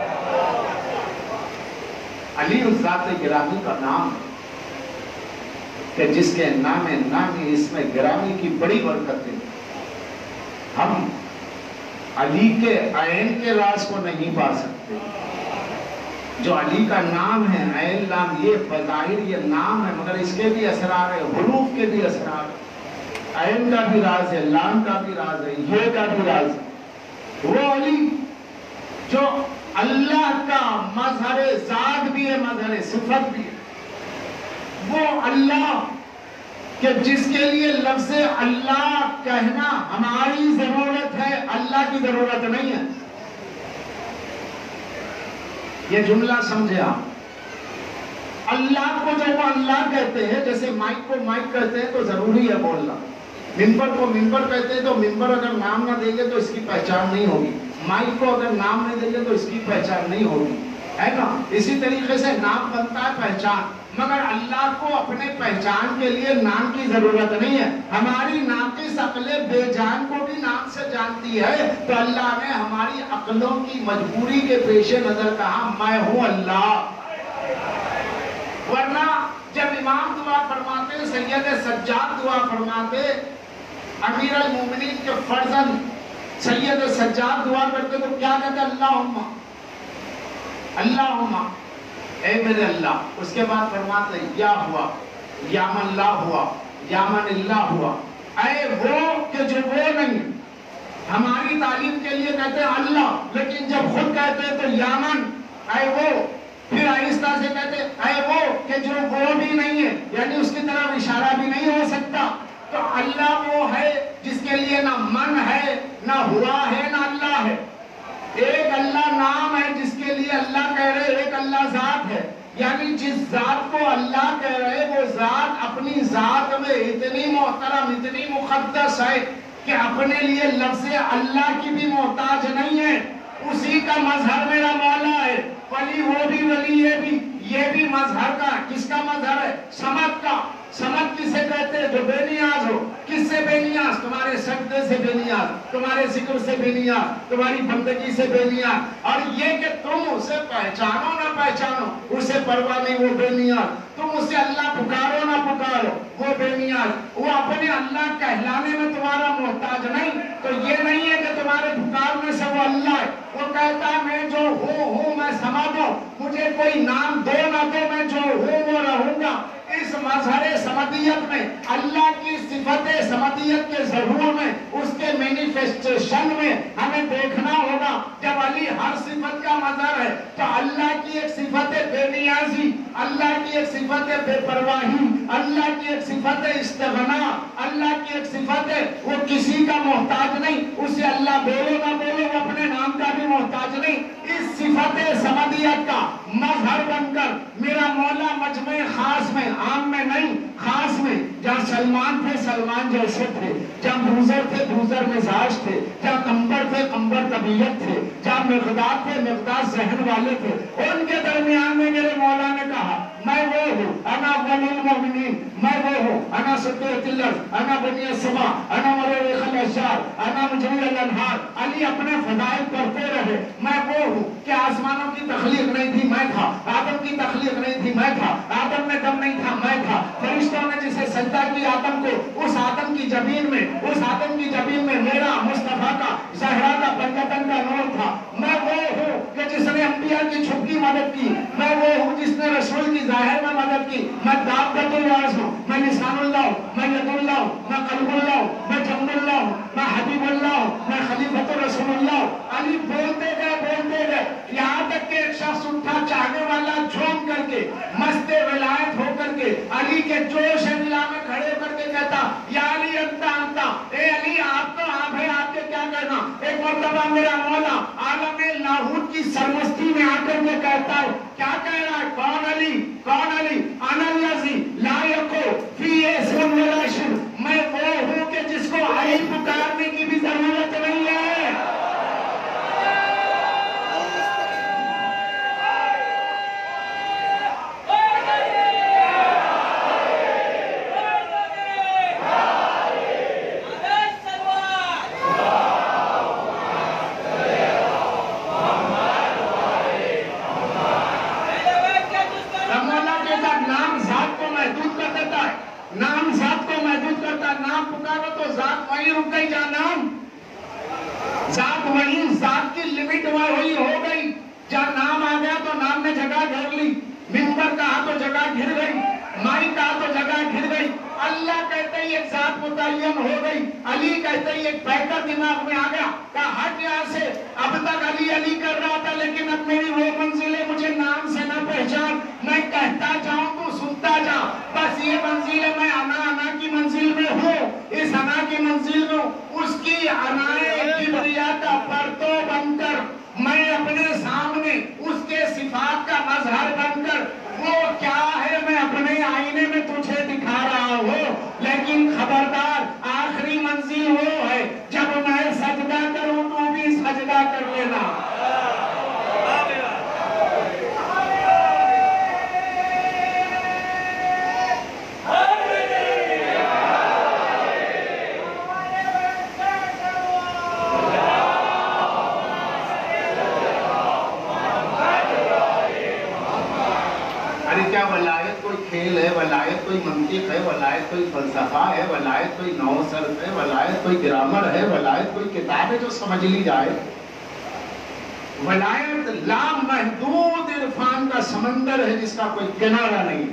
علی اس ذات گرامی کا نام ہے کہ جس کے نام نامی اس میں گرامی کی بڑی برکت ہے۔ ہم علی کے عین کے راز کو نہیں پا سکتے۔ جو علی کا نام ہے، عین لام، یہ بظاہر یہ نام ہے مگر اس کے بھی اسرار ہے، حروف کے بھی اسرار ہے، عین کا بھی راز ہے، لام کا بھی راز ہے، یہ کا بھی راز ہے۔ وہ علی جو اللہ کا مظہر ذات بھی ہے، مظہر صفت بھی ہے، وہ اللہ کہ جس کے لیے لفظ اللہ کہنا ہماری ضرورت ہے، اللہ کی ضرورت نہیں ہے۔ یہ جملہ سمجھے آپ، اللہ کو جب وہ اللہ کہتے ہیں، جیسے مائک کو مائک کہتے ہیں تو ضروری ہے بولنا، منبر کو منبر کہتے ہیں تو منبر اگر نام نہ دیں گے تو اس کی پہچان نہیں ہوگی، مائک کو اگر نام نہیں دیں گے تو اس کی پہچان نہیں ہوگی، ہے نا؟ اسی طریقے سے نام بنتا ہے پہچان، مگر اللہ کو اپنے پہچان کے لیے نام کی ضرورت نہیں ہے۔ ہماری ناقص عقلیں بے جان کو بھی نام سے جانتی ہے، تو اللہ نے ہماری عقلوں کی مجبوری کے پیش نظر کہا میں ہوں اللہ۔ ورنہ جب امام دعا فرماتے، سید سجاد دعا فرماتے، امیر المومنین کے فرزند سید سجاد دعا کرتے تو کیا کہتے؟ اللہم اللہم، اے میرے اللہ۔ اس کے بعد فرماتے یا ہوا، یا من لا ہوا، یا من اللہ ہوا، اے وہ کہ جو وہ نہیں۔ ہماری تعلیم کے لیے کہتے ہیں اللہ، لیکن جب خود کہتے ہیں تو یا من، اے وہ، پھر آہستہ سے کہتے اے وہ کہ جو وہ بھی نہیں ہے، یعنی اس کی طرف اشارہ بھی نہیں ہو سکتا۔ تو اللہ وہ ہے جس کے لیے نہ من ہے، نہ ہوا ہے، نہ اللہ ہے۔ ایک اللہ نام ہے جس کے لیے اللہ کہہ رہے، ایک اللہ ذات ہے، یعنی جس ذات کو اللہ کہہ رہے وہ ذات اپنی ذات میں اتنی محترم، اتنی مقدس ہے کہ اپنے لیے لفظ اللہ کی بھی محتاج نہیں ہے۔ اسی کا مظہر میرا مولا ہے، ولی وہ بھی ولی یہ بھی مظہر کا، کس کا مظہر ہے؟ سمد کا۔ سمد کسے کہتے ہیں؟ جو بے نیاز ہو۔ کس سے بے نیاز؟ تمہارے سجدے سے بے نیاز، تمہارے ذکر سے بے نیاز، تمہاری بندگی سے بے نیاز۔ اور یہ کہ تم اسے پہچانو نہ پہچانو، اسے پرواہ نہیں، وہ بے نیاز۔ تم اسے اللہ پکارو نہ پکارو، وہ بے نیاز۔ وہ اپنے اللہ کہلانے میں تمہارا محتاج نہیں۔ تو یہ نہیں ہے کہ تمہارے پکارنے سے وہ اللہ ہے۔ وہ کہتا ہے میں جو ہوں میں سمد ہوں، مجھے کوئی نام دو نہ دو، میں جو ہوں وہ رہوں گا۔ اس مظہر سمدیت میں، اللہ کی صفت سمدیت کے ظہور میں، اس کے مینیفیسٹیشن میں ہمیں دیکھنا ہوگا۔ جب علی ہر صفت کا مظہر ہے تو اللہ کی ایک صفت بے نیازی، اللہ کی ایک صفت بے پرواہی، اللہ کی ایک صفت استغنا، اللہ کی ایک صفت وہ کسی کا محتاج نہیں، اس صفت سمدیت کا مظہر بن کر میرا مولا مجمع خاص میں، عام میں نہیں خاص میں، جہاں سلمان تھے سلمان جیسے تھے، جہاں بوزر تھے بوزر مزاج تھے، جہاں قمبر تھے قمبر طبیعت تھے، جہاں مقداد تھے مقداد ذہن والے تھے، ان کے درمیان میں میرے مولا نے کہا میں وہ ہوں، انا ولی المؤمنین، میں وہ ہوں، انا صدیق الارض، انا بنی السماء، انا مروح الاشجار، انا مجری الانہار۔ علی اپنے فضائل کرتے رہے، میں وہ ہوں کہ آسمانوں کی تخلیق نہیں تھی میں تھا، آدم کی تخلیق نہیں تھی میں تھا، آدم میں دم نہیں تھا میں تھا، فرشتوں نے جسے سجدہ کی آدم کو، اس آدم کی جبین میں، اس آدم کی جبین میں میرا مصطفیٰ کا زہرا کا بنگتن کا نور تھا۔ میں وہ ہوں کہ جس نے انبیاء کی چھپ کی مدد کی، میں وہ ہوں جس نے رسول کی ظاہر میں مدد کی، میں دابت الراز ہوں، میں لسان اللہ ہوں، میں ید اللہ ہوں، میں قلب اللہ ہوں، میں جنب اللہ ہوں، میں حبیب اللہ ہوں، میں خلیفۃ رسول اللہ ہوں۔ علی بولتے گئے یہاں تک کہ ایک شخص اٹھا چاہنے والا جھوم کر کے مست ولایت ہو کر کے علی کے جوش دلا میں کھڑے کر کے کہتا یا علی انتا انتا، اے علی آپ تو آپ ہیں، آپ کے کیا کہنا۔ ایک مرتبہ میرا مولا عالم لاہوت کی سرمستی میں آ کر کے کہتا ہے کیا کہہ رہا ہے، کون علی کون علی، انا الذی لا یکو فی اسم ولا شر، میں وہ ہوں کہ جس کو علی پکارنے کی بھی ضرورت نہیں ہے۔ نام ذات کو محدود کرتا، نام پکارو تو ذات وہیں رک گئی، جہاں نام ذات وہیں، ذات کی لمٹ وہیں ہو گئی، جہاں نام آ گیا تو نام نے جگہ گھیر لی، منبر کہا تو جگہ گھر گئی، مائی کہا تو جگہ گھر گئی، اللہ کہتے ہی ایک ذات متعین ہو گئی، علی کہتے ہی ایک بیٹر دماغ میں آ گیا، کہا ہٹ یہاں سے، اب تک علی علی کر رہا تھا لیکن اب میری وہ منزل ہے، مجھے نام سے نہ پہچان، میں کہتا جاؤں تو سنتا جا، بس یہ منزل ہے، میں انا کی منزل میں ہوں، اس انا کی منزل میں ہوں، اس کی انائے کبریا کا پرتو بن کر میں اپنے سامنے اس کے صفات کا مظہر بن کر وہ کیا ہے میں اپنے آئینے میں تجھے دکھا رہا ہوں، لیکن خبردار آخری منزل وہ ہے جب میں سجدہ کروں تو بھی سجدہ کر لینا۔ ولایت کوئی کھیل ہے، ولایت کوئی منطق ہے، ولایت کوئی فلسفہ ہے، ولایت کوئی نحو صرف ہے، ولایت کوئی گرامر ہے، ولایت کوئی کتاب ہے جو سمجھ لی جائے۔ ولایت لامحدود عرفان کا سمندر ہے جس کا کوئی کنارہ نہیں۔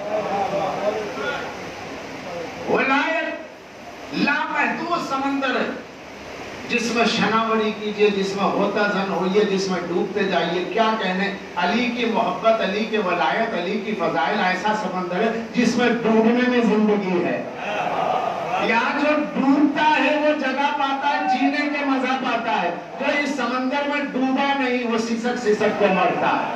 ولایت لامحدود سمندر ہے جس میں شناوری کیجئے، جس میں ہوتا زن ہوئیے، جس میں ڈوبتے جائیے، کیا کہنے، علی کی محبت، علی کی ولایت، علی کی فضائل ایسا سمندر ہے جس میں ڈوبنے میں زندگی ہے۔ یہاں جو ڈوبتا ہے وہ جگہ پاتا ہے، جینے کے مزہ پاتا ہے، جو اس سمندر میں ڈوبا نہیں وہ سسک سسک کو مرتا ہے۔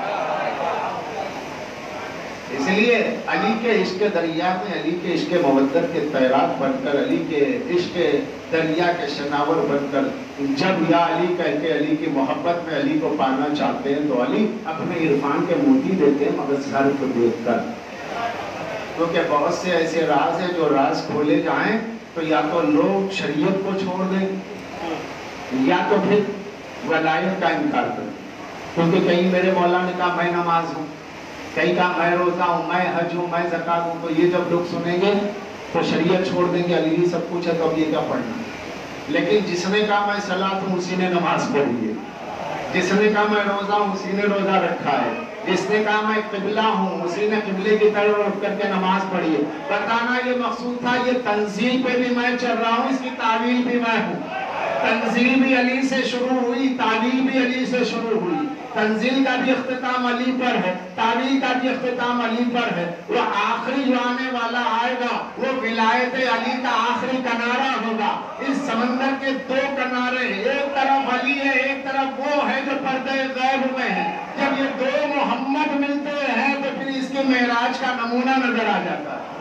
اس لیے علی کے عشق دریا میں، علی کے عشق مودت کے تیراک بن کر، علی کے عشق دریا کے شناور بن کر جب یا علی کہہ کے علی کی محبت میں علی کو پانا چاہتے ہیں تو علی اپنے عرفان کے موتی دیتے ہیں مگر سر کو دیکھ کر، کیونکہ بہت سے ایسے راز ہیں جو راز کھولے جائیں تو یا تو لوگ شریعت کو چھوڑ دیں یا تو پھر ولایت کا انکار کریں، کیونکہ کہیں میرے مولا نے کہا میں نماز ہوں، کہیں کہا میں روزہ ہوں، میں حج ہوں، میں زکات ہوں، تو یہ جب لوگ سنیں گے تو شریعت چھوڑ دیں گے، علی سب کچھ ہے تو اب یہ کیا پڑھنا۔ لیکن جس نے کہا میں صلاۃ ہوں اسی نے نماز پڑھی ہے، جس نے کہا میں روزہ ہوں اسی نے روزہ رکھا ہے، جس نے کہا میں قبلہ ہوں اسی نے قبلے کی طرف رخ کر کے نماز پڑھی ہے۔ بتانا یہ مقصود تھا یہ تنزیل پہ بھی میں چل رہا ہوں، اس کی تعویل بھی میں ہوں، تنزیل بھی علی سے شروع ہوئی، تعویل بھی علی سے شروع ہوئی، تنزیل کا بھی اختتام علی پر ہے، تعویل کا بھی اختتام علی پر ہے، وہ آخری جو آنے والا آئے گا وہ ولایت علی کا آخری کنارہ ہوگا۔ اس سمندر کے دو کنارے ہیں، ایک طرف علی ہے ایک طرف وہ ہے جو پردے غیب میں ہے. جب یہ دو محمد ملتے ہیں تو پھر اس کے معراج کا نمونہ نظر آ جاتا ہے.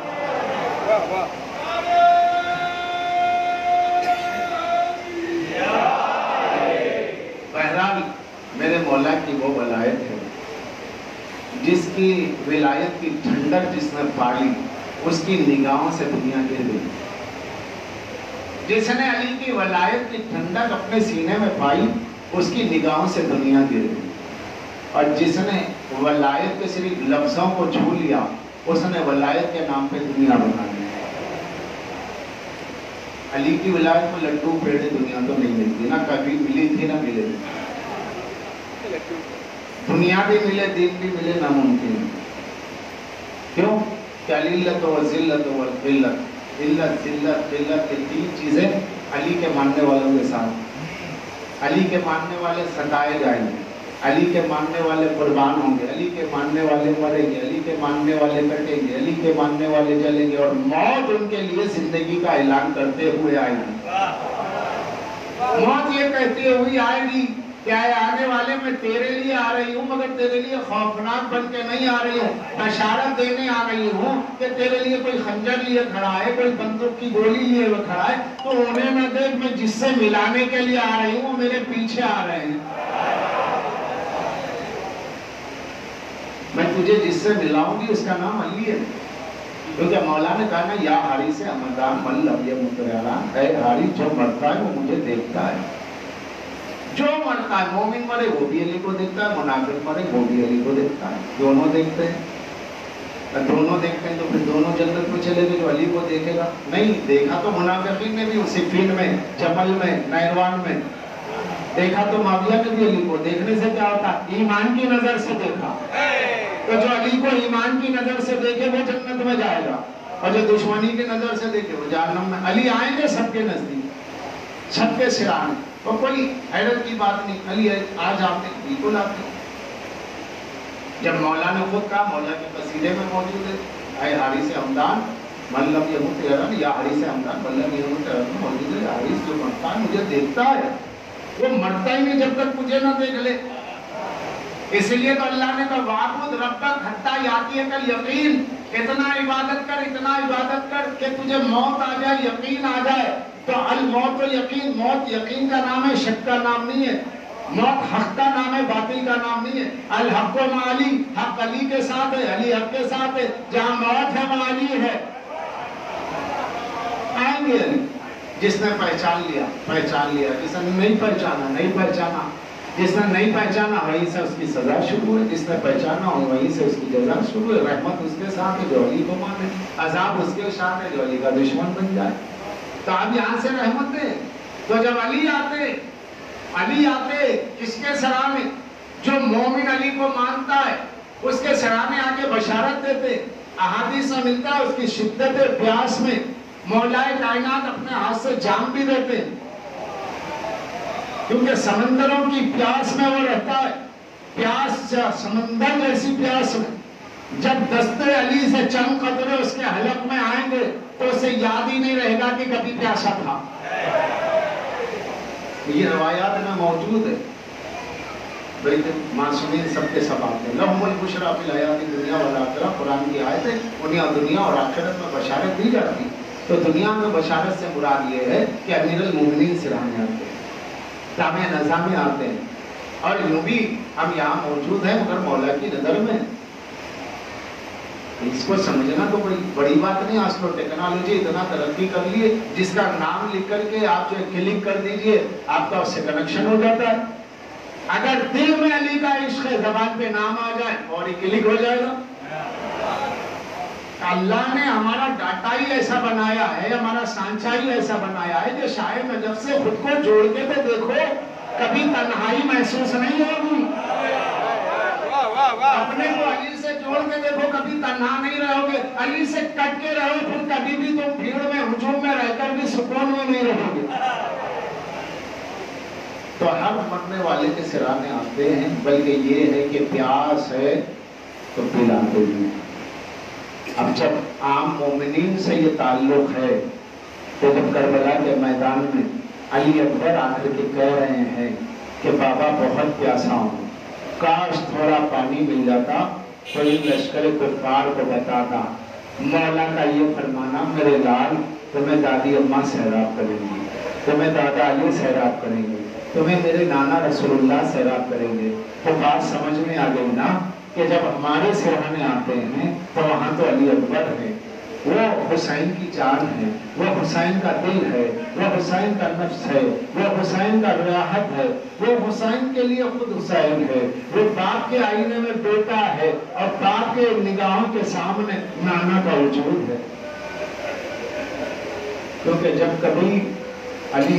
بہرحال میرے مولا کی وہ ولایت ہے جس کی ولایت کی ٹھنڈک جس نے پالی اس کی نگاہوں سے دنیا گر گئی. جس نے علی کی ولایت کی ٹھنڈک اپنے سینے میں پائی اس کی نگاہوں سے دنیا گر گئی. اور جس نے ولایت کے صرف لفظوں کو چھو لیا اس نے ولایت کے نام پہ دنیا بنا لی. علی کی ولایت میں لڈو پیڑے دنیا تو نہیں ملتی، نہ کبھی ملی تھی نہ ملے. دنیا بھی ملے دین بھی ملے ناممکن. کیوں کہ علت و ذلت و قلت، علت ذلت قلت یہ تین چیزیں علی کے ماننے والوں کے ساتھ. علی کے ماننے والے ستائے جائیں گے، علی کے ماننے والے قربان ہوں گے، علی کے ماننے والے مریں گے، علی کے ماننے والے کٹیں گے، علی کے ماننے والے جلیں گے، اور موت ان کے لیے زندگی کا اعلان کرتے ہوئے آئے گی. موت یہ کہتے ہوئی آئے گی کہ آنے والے میں تیرے لیے آ رہی ہوں مگر تیرے لیے خوفناک بن کے نہیں آ رہی ہوں، بشارت دینے آ رہی ہوں کہ تیرے لیے کوئی خنجر لیے کھڑا ہے، کوئی بندوق کی گولی لیے وہ کھڑا ہے، تو انہیں نہ دیکھ میں جس سے ملانے کے لیے آ رہی ہوں وہ میرے پیچھے آ رہے ہیں. میں تجھے جس سے ملاؤں گی اس کا نام علی ہے. کیونکہ مولا نے کہا نا یا حارث حمدان من لم یمت یران، اے حارث جو مرتا ہے وہ مجھے دیکھتا ہے. جو مرتا ہے مومن مرے وہ بھی علی کو دیکھتا ہے، منافق مرے وہ بھی علی کو دیکھتا ہے. دونوں دیکھتے ہیں. دونوں دیکھتے ہیں تو پھر دونوں جنت میں چلے گئے جو علی کو دیکھے گا. نہیں دیکھا تو منافقین نے بھی صفین میں، جمل میں، نیروان میں دیکھا، تو معاویہ نے بھی علی کو. دیکھنے سے کیا ہوتا؟ ایمان کی نظر سے دیکھا. تو جو علی کو ایمان کی نظر سے دیکھے وہ جنت میں جائے گا، اور جو دشمنی کی نظر سے دیکھے وہ جہنم میں. علی آئیں گے سب کے نزدیک، سب کے سرانے. تو کوئی حیرت کی بات نہیں، علی آج آتے بالکل آتے. جب مولا نے خود کہا، مولا کے قصیدے میں موجود ہے، اے حارث حمدان من لم یمت یران، یا حارث حمدان من لم یمت یران موجود ہے. حارث جو مرتا ہے مجھے دیکھتا ہے، وہ مرتا ہی نہیں جب تک مجھے نہ دیکھ لے. اس لیے تو اللہ نے کہا وَاعْبُدْ رَبَّكَ حَتَّىٰ يَأْتِيَكَ الْيَقِينُ. اتنا عبادت کر، اتنا عبادت کر کہ تجھے موت آ جائے، یقین آ جائے. تو الموت یقین، موت یقین کا نام ہے، شک کا نام نہیں ہے. موت حق کا نام ہے، باطل کا نام نہیں ہے. الحق مع علی، حق علی کے ساتھ ہے، علی حق کے ساتھ ہے. جہاں موت ہے وہاں علی ہے. آئیں گے علی. جس نے پہچان لیا پہچان لیا، جس نے نہیں پہچانا نہیں پہچانا. جس نے نہیں پہچانا وہیں سے اس کی سزا شروع ہے، جس نے پہچانا وہیں سے اس کی جزا شروع ہے. رحمت اس کے ساتھ ہے جو علی کو مانے، عذاب اس کے ساتھ ہے جو علی کا دشمن بن جائے. تو آپ یہاں سے رحمت دیں. تو جب علی آتے کس کے سرانے؟ جو مومن علی کو مانتا ہے اس کے سرانے آ کے بشارت دیتے. احادیث میں ملتا ہے اس کی شدت پیاس میں مولا کائنات اپنے ہاتھ سے جام بھی دیتے، کیونکہ سمندروں کی پیاس میں وہ رہتا ہے. پیاس سمندر جیسی پیاس میں جب دستے علی سے چند قطرے اس کے حلق میں آئیں گے تو اسے یاد ہی نہیں رہے گا کہ کبھی پیاسا تھا. یہ روایات میں موجود ہے. معصومین سب کے سب آتے ہیں. لہم البشریٰ فی الحیات الدنیا والآخرہ، قرآن کی آیت ہے. انہیں دنیا اور آخرت میں بشارت دی جاتی. تو دنیا میں بشارت سے مراد یہ ہے کہ امیر المومنین سرانے آتے ہیں، جامع نظام آتے ہیں. اور یوں بھی ہم یہاں موجود ہیں مگر مولا کی نظر میں. اس کو سمجھنا تو کوئی بڑی بات نہیں. آج تو ٹیکنالوجی اتنا ترقی کر لیے، جس کا نام لکھ کر کے آپ جو کلک کر دیجئے آپ کا اس سے کنیکشن ہو جاتا ہے. اگر دل میں علی کا عشق ہے، زبان پہ نام آ جائے اور یہ کلک ہو جائے گا. اللہ نے ہمارا ڈاٹا ہی ایسا بنایا ہے، ہمارا سانچہ ہی ایسا بنایا ہے کہ شاید جب سے خود کو جوڑ کے تو دیکھو کبھی تنہائی محسوس نہیں ہوگی. اپنے کو علی سے جوڑ کے دیکھو کبھی تنہا نہیں رہو گے. علی سے کٹ کے رہو پھر کبھی بھی تم بھیڑ میں ہجوم میں رہ کر بھی سکون میں نہیں رہو گے. تو ہر مرنے والے کے سرانے آتے ہیں، بلکہ یہ ہے کہ پیاس ہے تو پلاتے ہیں. اب جب عام مومنین سے یہ تعلق ہے تو جب کربلا کے میدان میں علی اکبر آ کر کے کہہ رہے ہیں کہ بابا بہت پیاسا ہوں، کاش تھوڑا پانی مل جاتا، تو ان لشکر کفار کو بتاتا مولا کا یہ فرمانا میرے لال تمہیں دادی اماں سیراب کریں گی، تمہیں دادا علی سیراب کریں گے، تمہیں میرے نانا رسول اللہ سیراب کریں گے۔ تو بات سمجھ میں آ گئی نا کہ جب ہمارے سرہانے آتے ہیں تو وہاں تو علی اکبر ہے، وہ حسین کی جان ہے، وہ حسین کا دل ہے، وہ حسین کا نفس ہے، وہ حسین کا راحت ہے، وہ حسین کے لیے خود حسین ہے، وہ باپ کے آئینے میں بیٹا ہے اور باپ کے نگاہوں کے سامنے نانا کا وجود ہے۔ کیونکہ جب کبھی علی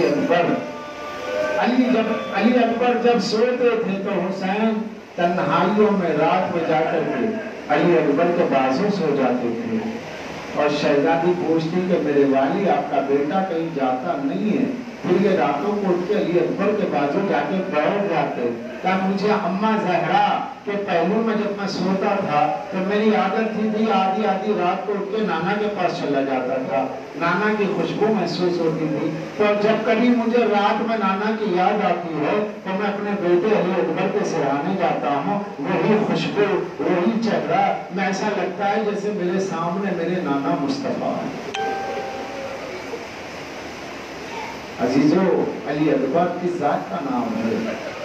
اکبر جب سوتے تھے تو حسین تنہائیوں میں رات میں جا کر کے علی اکبر کے بازو سو جاتے تھے، اور شہزادی پوچھتی کہ میرے والی آپ کا بیٹا کہیں جاتا نہیں ہے، پھر یہ راتوں کو اٹھ کے علی اکبر کے بازو جا کے بیٹھ جاتے۔ کہ مجھے اماں زہرا کے پہلو میں جب میں سوتا تھا تو میری عادت تھی آدھی رات کو اٹھ کے نانا کے پاس چلا جاتا تھا، نانا کی خوشبو محسوس ہوتی تھی، تو جب کبھی مجھے رات میں نانا کی یاد آتی ہے تو میں اپنے بیٹے علی اکبر کے سرانے جاتا ہوں، وہی خوشبو، وہی چہرہ، میں ایسا لگتا ہے جیسے میرے سامنے میرے نانا مصطفیٰ ہے۔ عزیزو، علی اکبر کس ذات کا نام ہے؟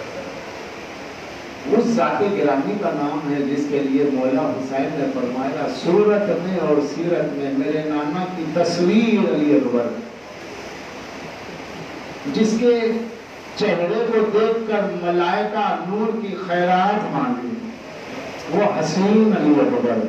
اس ذات گرامی کا نام ہے جس کے لیے مولا حسین نے فرمایا صورت میں اور سیرت میں میرے نانا کی تصویر علی اکبر، جس کے چہرے کو دیکھ کر ملائکہ نور کی خیرات مانگی، وہ حسین علی اکبر،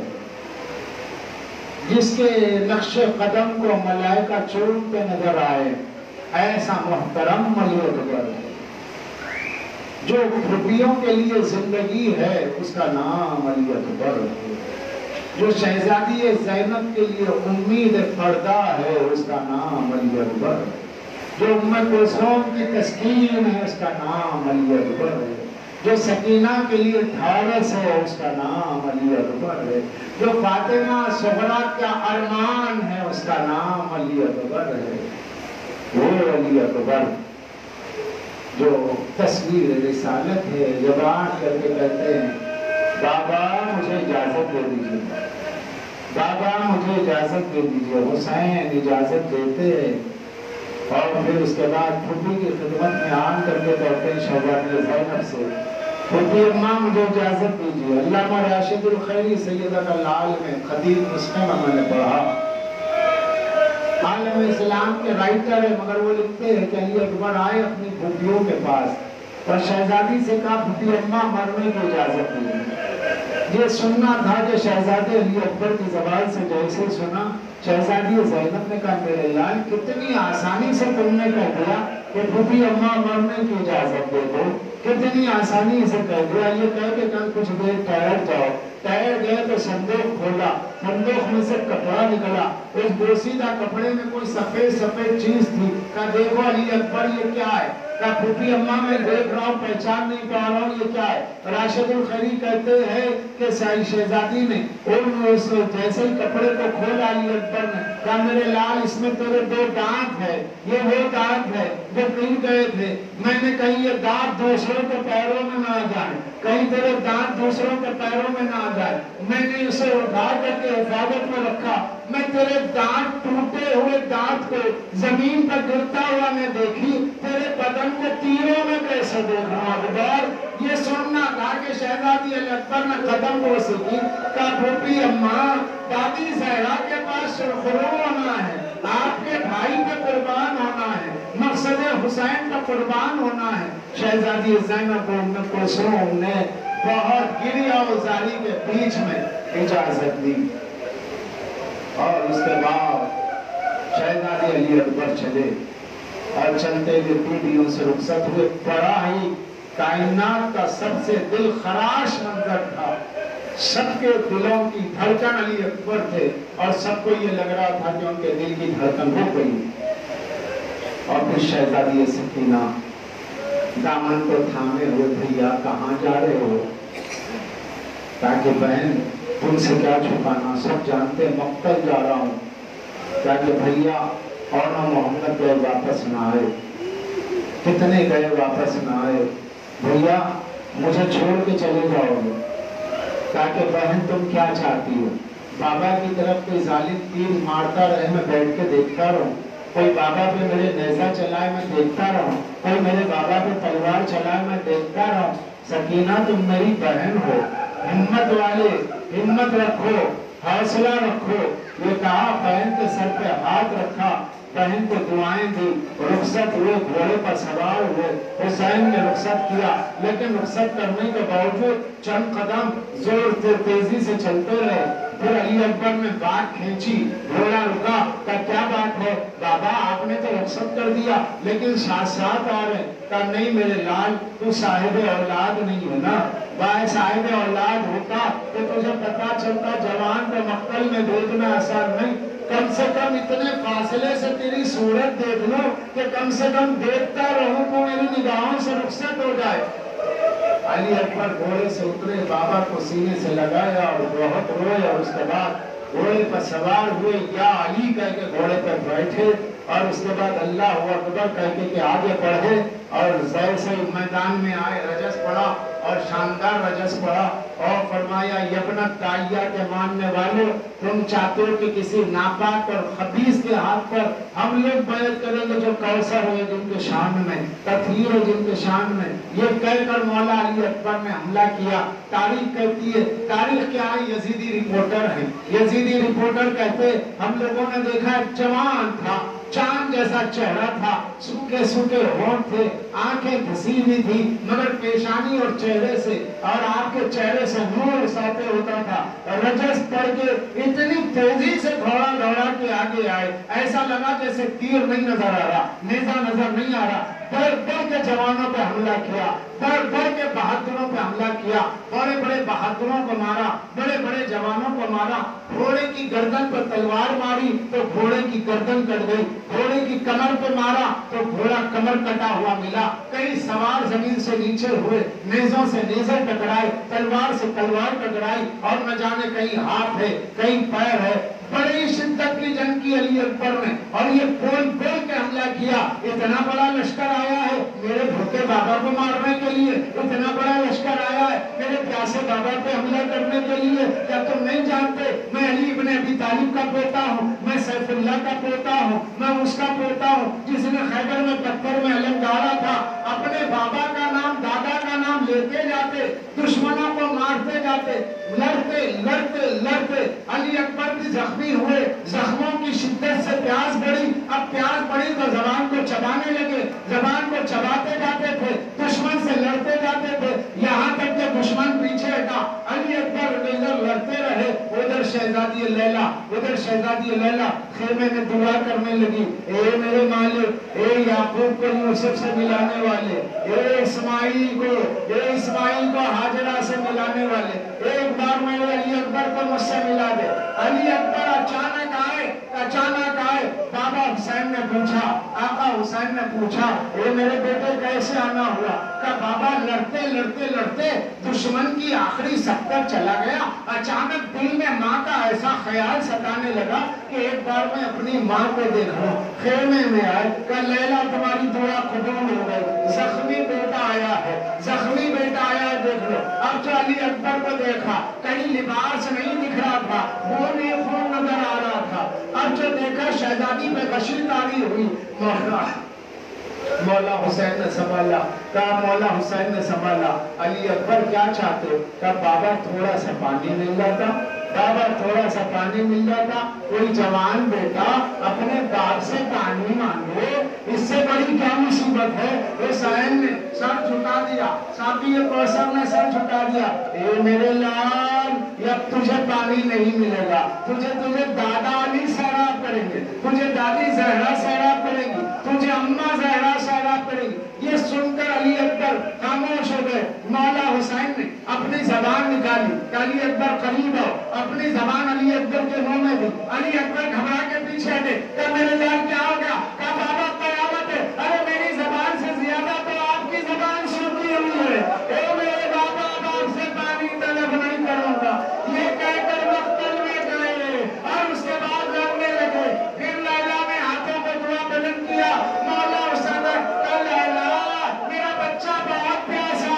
جس کے نقش قدم کو ملائکہ چومتے نظر آئے، ایسا محترم علی اکبر، جو پھوپھیوں کے لیے زندگی ہے اس کا نام علی اکبر ہے، جو شہزادی زینب کے لیے امید پردہ ہے اس کا نام علی اکبر ہے، جو ام کلثوم کی تسکین ہے اس کا نام علی اکبر ہے، جو سکینہ کے لیے ڈھارس ہے اس کا نام علی اکبر ہے، جو فاطمہ صغریٰ کا ارمان ہے اس کا نام علی اکبر ہے، وہ علی اکبر جو تصویر رسالت ہے، جب آنکھ کر کے کہتے ہیں بابا مجھے اجازت دے دیجئے، بابا مجھے اجازت دے دیجئے، حسین اجازت دیتے ہیں، اور پھر اس کے بعد پھوپھی کی خدمت میں آن کر کے کہتے ہیں شہزادی زینب سے پھوپھی اماں مجھے اجازت دیجئے۔ علامہ راشد الخیری سیدہ کا لال میں خطیب مسلم میں نے پڑھا، عالم اسلام کے رائٹر ہے، مگر وہ لکھتے ہیں کہ علی اکبر آئے اپنی پھوپھیوں کے پاس اور شہزادی سے کہا پھوپھی اماں مرنے کی اجازت دی۔ یہ سننا تھا کہ شہزادے علی اکبر کی زبان سے جیسے سنا، شہزادی زینب نے کہا میرے لال کتنی آسانی سے تم نے کہہ دیا کہ پھوپھی اماں مرنے کی اجازت دے دو، کتنی آسانی سے کہہ دیا، یہ کہہ کے کہا کچھ دیر ٹھہر جاؤ۔ ٹھہر گئے تو صندوق کھولا، صندوق میں سے کپڑا نکلا، اس بوسیدہ کپڑے میں کوئی سفید سفید چیز تھی، کہا دیکھو علی اکبر یہ کیا ہے؟ کہا پھوپھی اماں میں دیکھ رہا ہوں پہچان نہیں پا رہا ہوں یہ کیا ہے؟ راشد الخیری کہتے ہیں کہ شہزادی نے جیسے ہی کپڑے کو کھولا علی اکبر نے کہا میرے لال اس میں تیرے 2 دانت ہے، یہ وہ دانت ہے جو کہیں گئے تھے، میں نے کہیں یہ دانت دوسروں کے پیروں میں نہ آ جائے، کہیں تیرے دانت دوسروں کے پیروں میں نہ آ جائے، میں نے اسے اٹھا کر کے حفاظت میں رکھا، میں تیرے دانت ٹوٹے ہوئے دانت کو زمین پر گرتا ہوا میں دیکھی، تیرے بدن کو تیروں میں کیسے دیکھ رہا ہوں اکبر؟ یہ سننا تھا کہ شہزادی علی اکبر نے قدم بوسی کی، کہا پھوپھی اماں دادی زہرا کے پاس سرخرو ہونا ہے، آپ کے بھائی پہ قربان ہونا ہے، مقصد حسین کا قربان ہونا ہے۔ شہزادی زینب کو ام کلثوم نے بہت گریہ و زاری کے بیچ میں اجازت دی، اور اس کے بعد شہزادی علی اکبر چلے اور چلتے ہوئے بیویوں سے رخصت ہوئے۔ بڑا ہی کائنات کا سب سے دل خراش منظر تھا، سب کے دلوں کی دھڑکن علی اکبر تھے اور سب کو یہ لگ رہا تھا کہ ان کے دل کی دھڑکن ہو گئی۔ اور پھر شہزادی سکینہ دامن کو تھامے ہوئے بھیا کہاں جا رہے ہو؟ تاکہ بہن تم سے کیا چھپانا، سب جانتے مقتل جا رہا ہوں، تاکہ بھیا اور نہ محمد گئے واپس نہ آئے، کتنے گئے واپس نہ آئے، بھیا مجھے چھوڑ کے چلے جاؤ گے؟ کہا کہ بہن تم کیا چاہتی ہو؟ بابا کی طرف کوئی ظالم تیر مارتا رہے میں بیٹھ کے دیکھتا رہوں؟ کوئی بابا پہ میرے نیزہ چلائے میں دیکھتا رہوں؟ کوئی میرے بابا پہ تلوار چلائے میں دیکھتا رہوں؟ سکینہ تم میری بہن ہو، ہمت والے، ہمت رکھو، حوصلہ رکھو۔ یہ کہا، بہن کے سر پہ ہاتھ رکھا، بہن کو دعائیں دی، رخصت ہوئے، گھوڑے پر سوار ہوئے۔ حسین نے رخصت کیا، لیکن رخصت کرنے کے باوجود چند قدم زور سے تیزی سے چلتے رہے۔ پھر علی اکبر نے بات کھینچی، گھوڑا رکا، کہا کیا بات ہے؟ بابا آپ نے تو رخصت کر دیا لیکن ساتھ ساتھ آ رہے۔ کہا نہیں میرے لال، تو صاحب اولاد نہیں ہے نا، بھائی صاحب اولاد ہوتا تو تجھے پتا چلتا جوان کو مقتل میں دیکھنا آسان نہیں، کم سے کم اتنے فاصلے سے تیری صورت دیکھ لو کہ کم سے کم دیکھتا رہوں تو میری نگاہوں سے رخصت ہو جائے۔ علی اکبر گھوڑے سے اترے، بابا کو سینے سے لگایا اور بہت روئے، اور اس کے بعد گھوڑے پر سوار ہوئے، یا علی کہہ کے گھوڑے پر بیٹھے، اور اس کے بعد اللہ اکبر کہہ کے کہ آگے بڑھے، اور زیر سے میدان میں آئے، رجس پڑا اور شاندار رجس پڑا، اور فرمایا یبنت داعیہ کے ماننے والے، تم چاہتے ہو کہ کسی ناپاک اور خبیث کے ہاتھ پر ہم لوگ بیعت کریں گے جو کوثر ہے جن کے شان میں، تطہیر ہے جن کے شان میں؟ یہ کہہ کر مولا علی اکبر نے حملہ کیا۔ تاریخ کہتی ہے، تاریخ کیا ہے؟ یزیدی رپورٹر ہیں، یزیدی رپورٹر کہتے ہم لوگوں نے دیکھا جوان تھا، چاند جیسا چہرہ تھا، سوکھے سوکھے ہونٹ تھے، آنکھیں گھسی ہوئی تھی، مگر پیشانی اور چہرے سے اور آپ کے چہرے سے نور ساطع ہوتا تھا۔ رجس پڑھ کے اتنی تیزی سے گھوڑا دوڑا کے آگے آئے، ایسا لگا جیسے تیر نہیں نظر آ رہا، نیزہ نظر نہیں آ رہا۔ بڑھ بڑھ کے جوانوں پہ حملہ کیا، بڑھ بڑھ کے بہادروں پہ حملہ کیا، بڑے بڑے بہادروں کو مارا، بڑے بڑے جوانوں کو مارا۔ گھوڑے کی گردن پر تلوار ماری تو گھوڑے کی گردن کٹ گئی، گھوڑے کی کمر پہ مارا تو گھوڑا کمر کٹا ہوا ملا۔ کئی سوار زمین سے نیچے ہوئے، نیزوں سے نیزے ٹکرائے، تلوار سے تلوار ٹکرائی، اور نہ جانے کہیں ہاتھ ہے کہیں پیر ہے۔ بڑی شدت کی جنگ کی علی اکبر نے، اور یہ بول بول کے حملہ کیا۔ اتنا بڑا لشکر آیا ہے میرے بھوکے بابا کو مارنے کے لیے، اتنا بڑا لشکر آیا ہے میرے پیاسے بابا پہ حملہ کرنے کے لیے۔ کیا تم نہیں جانتے میں علی ابن ابی طالب کا پوتا ہوں، میں سیف اللہ کا پوتا ہوں، میں اس کا پوتا ہوں جس نے خیبر میں پتھر میں علم گاڑا تھا۔ اپنے بابا کا نام، دادا کا نام لیتے جاتے، دشمنوں کو مارتے جاتے، لڑتے لڑتے لڑتے علی اکبر بھی زخمی ہوئے، زخموں کی شدت سے پیاس بڑھی، اب پیاس بڑھی تو زبان کو چبانے لگے، زبان کو چباتے جاتے تھے، دشمن سے لڑتے جاتے تھے، یہاں تک کہ دشمن پیچھے ہٹا۔ علی اکبر ادھر لڑتے رہے، ادھر شہزادی لیلا، ادھر شہزادی لیلا خیمے میں دعا کرنے لگی، اے میرے مالک، اے یعقوب کو یوسف سے ملانے والے، اے اسماعیل کو ہاجرہ سے ملانے والے، ایک بار میرے علی اکبر کو مجھ سے ملا دے۔ علی اکبر اچانک آئے، بابا حسین نے پوچھا، آقا حسین نے پوچھا، اے میرے بیٹے کیسے آنا ہوا؟ کہ بابا لڑتے لڑتے لڑتے دشمن کی آخری سکتر چلا گیا، اچانک دل میں ماں کا ایسا خیال ستانے لگا کہ ایک بار میں اپنی ماں کو دیکھ لوں۔ خیمے میں آئے، کہ لیلا تمہاری دعا قبول ہو گئی، زخمی بیٹا آیا ہے، زخمی بیٹا آیا ہے، دیکھ لو۔ اب جو علی اکبر کو دیکھا، کہیں لباس نہیں دکھ رہا تھا، خون ہی خون نظر آ رہا تھا۔ اب جو دیکھا شہزادی پہ غشی طاری ہوئی، مولا حسین نے سنبھالا، کہا مولا حسین نے سنبھالا، علی اکبر کیا چاہتے ہو؟ کہا بابا تھوڑا سا پانی مل جاتا، بابا تھوڑا سا پانی مل جاتا، کوئی جوان بیٹا اپنے باپ سے پانی مانگے، اس سے بڑی کیا مصیبت ہے؟ حسین نے سر جھکا دیا، صحابی کوثر نے سر جھکا دیا، اے میرے لال، اب تجھے پانی نہیں ملے گا، تجھے دادا علی سیراب کریں گے، تجھے دادی زہرا سیراب کریں گی، تجھے اماں زہرا سیراب کریں گی۔ یہ سن کر علی اکبر خاموش ہو گئے۔ مولا حسین نے اپنی زبان نکالی کہ علی اکبر قریب ہو، اپنی زبان علی اکبر کے منہ میں دی۔ علی اکبر گھبرا کے پیچھے ہٹے، کہ میرے لال کیا ہو گیا؟ کہا بابا قیامت ہے، ارے میری زبان سے زیادہ تو آپ کی زبان سنتی ہوئی ہے، اے میرے بابا اب آپ سے پانی طلب نہیں کروں گا۔ یہ کہہ کر مقتل میں گئے اور اس کے بعد لڑنے لگے۔ پھر لیلا نے ہاتھوں کو دعا بلند کیا، مولا حسین کا لیلا میرا بچہ بہت پیاسا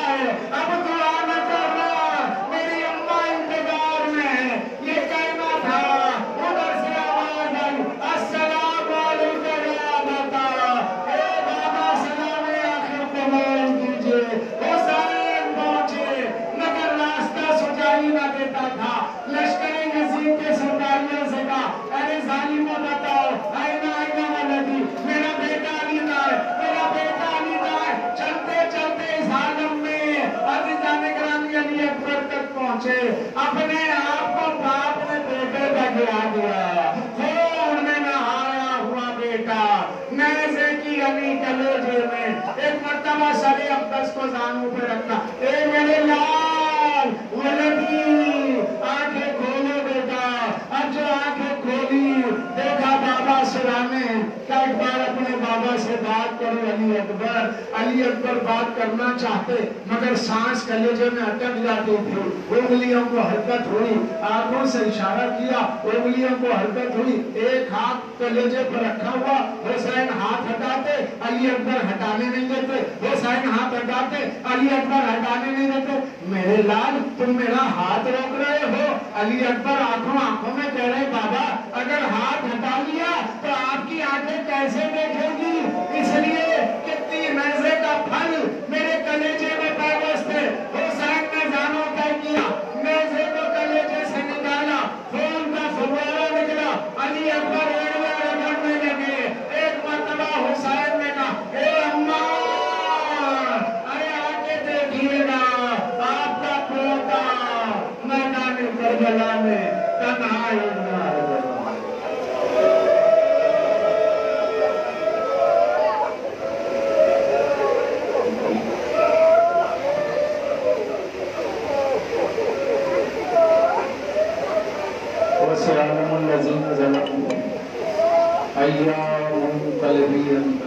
पहुंचे, हुसैन पहुंचे, मगर रास्ता सुझाई ना देता था। लश्कर यजीद के सिपाहियों से कहा, अरे जालिमों बताओ, आइना आइना वलदी, मेरा बेटा अली कहाँ है, मेरा बेटा अली कहाँ है। चलते चलते इस आलम में अज़ीज़ान गिरामी अली अकबर तक पहुंचे। अपने आप को बाप ने बेटे का गिरा दिया, खून में नहाया हुआ बेटा नेज़े की अली कलेजे में। एक मर्तबा सरे अब्दस को जानू पे रखा, ए मेरे लाल वलदी, आंखें खोलो बेटा। अब जो आंखें खोली, देखा बाबा सिराने का, एक बार अपने बाबा से बात करो अली अकबर। अली अकबर बात करना चाहते, मगर सांस कलेजे में अटक जाती थी। उंगलियों को हरकत हुई, आंखों से इशारा किया, उंगलियों को हरकत हुई। एक हाथ कलेजे पर रखा हुआ, हुसैन हाथ हटाते, अली अकबर हटाने नहीं देते। हुसैन हाथ हटाते, अली अकबर हटाने नहीं देते। मेरे लाल, तुम मेरा हाथ रोक रहे हो। अली अकबर आंखों आंखों में कह रहे, बाबा अगर हाथ हटा लिया तो आपकी आंखें कैसे देखेंगी, इसलिए कि तीर नेज़े का फल मेरे कलेजे में पैबस्त है। हुसैन ने जानो तय किया, नेज़े को कलेजे से निकाला, खून का फव्वारा निकला। अली अकबर रगड़ने लगे। एक मर्तबा हुसैन ने कहा, ए अम्मा, अरे आगे देखिएगा, आपका पोता मैदान करबला में तन्हा उड़ना है। وسيعلم الذين ظلموا أيام منقلب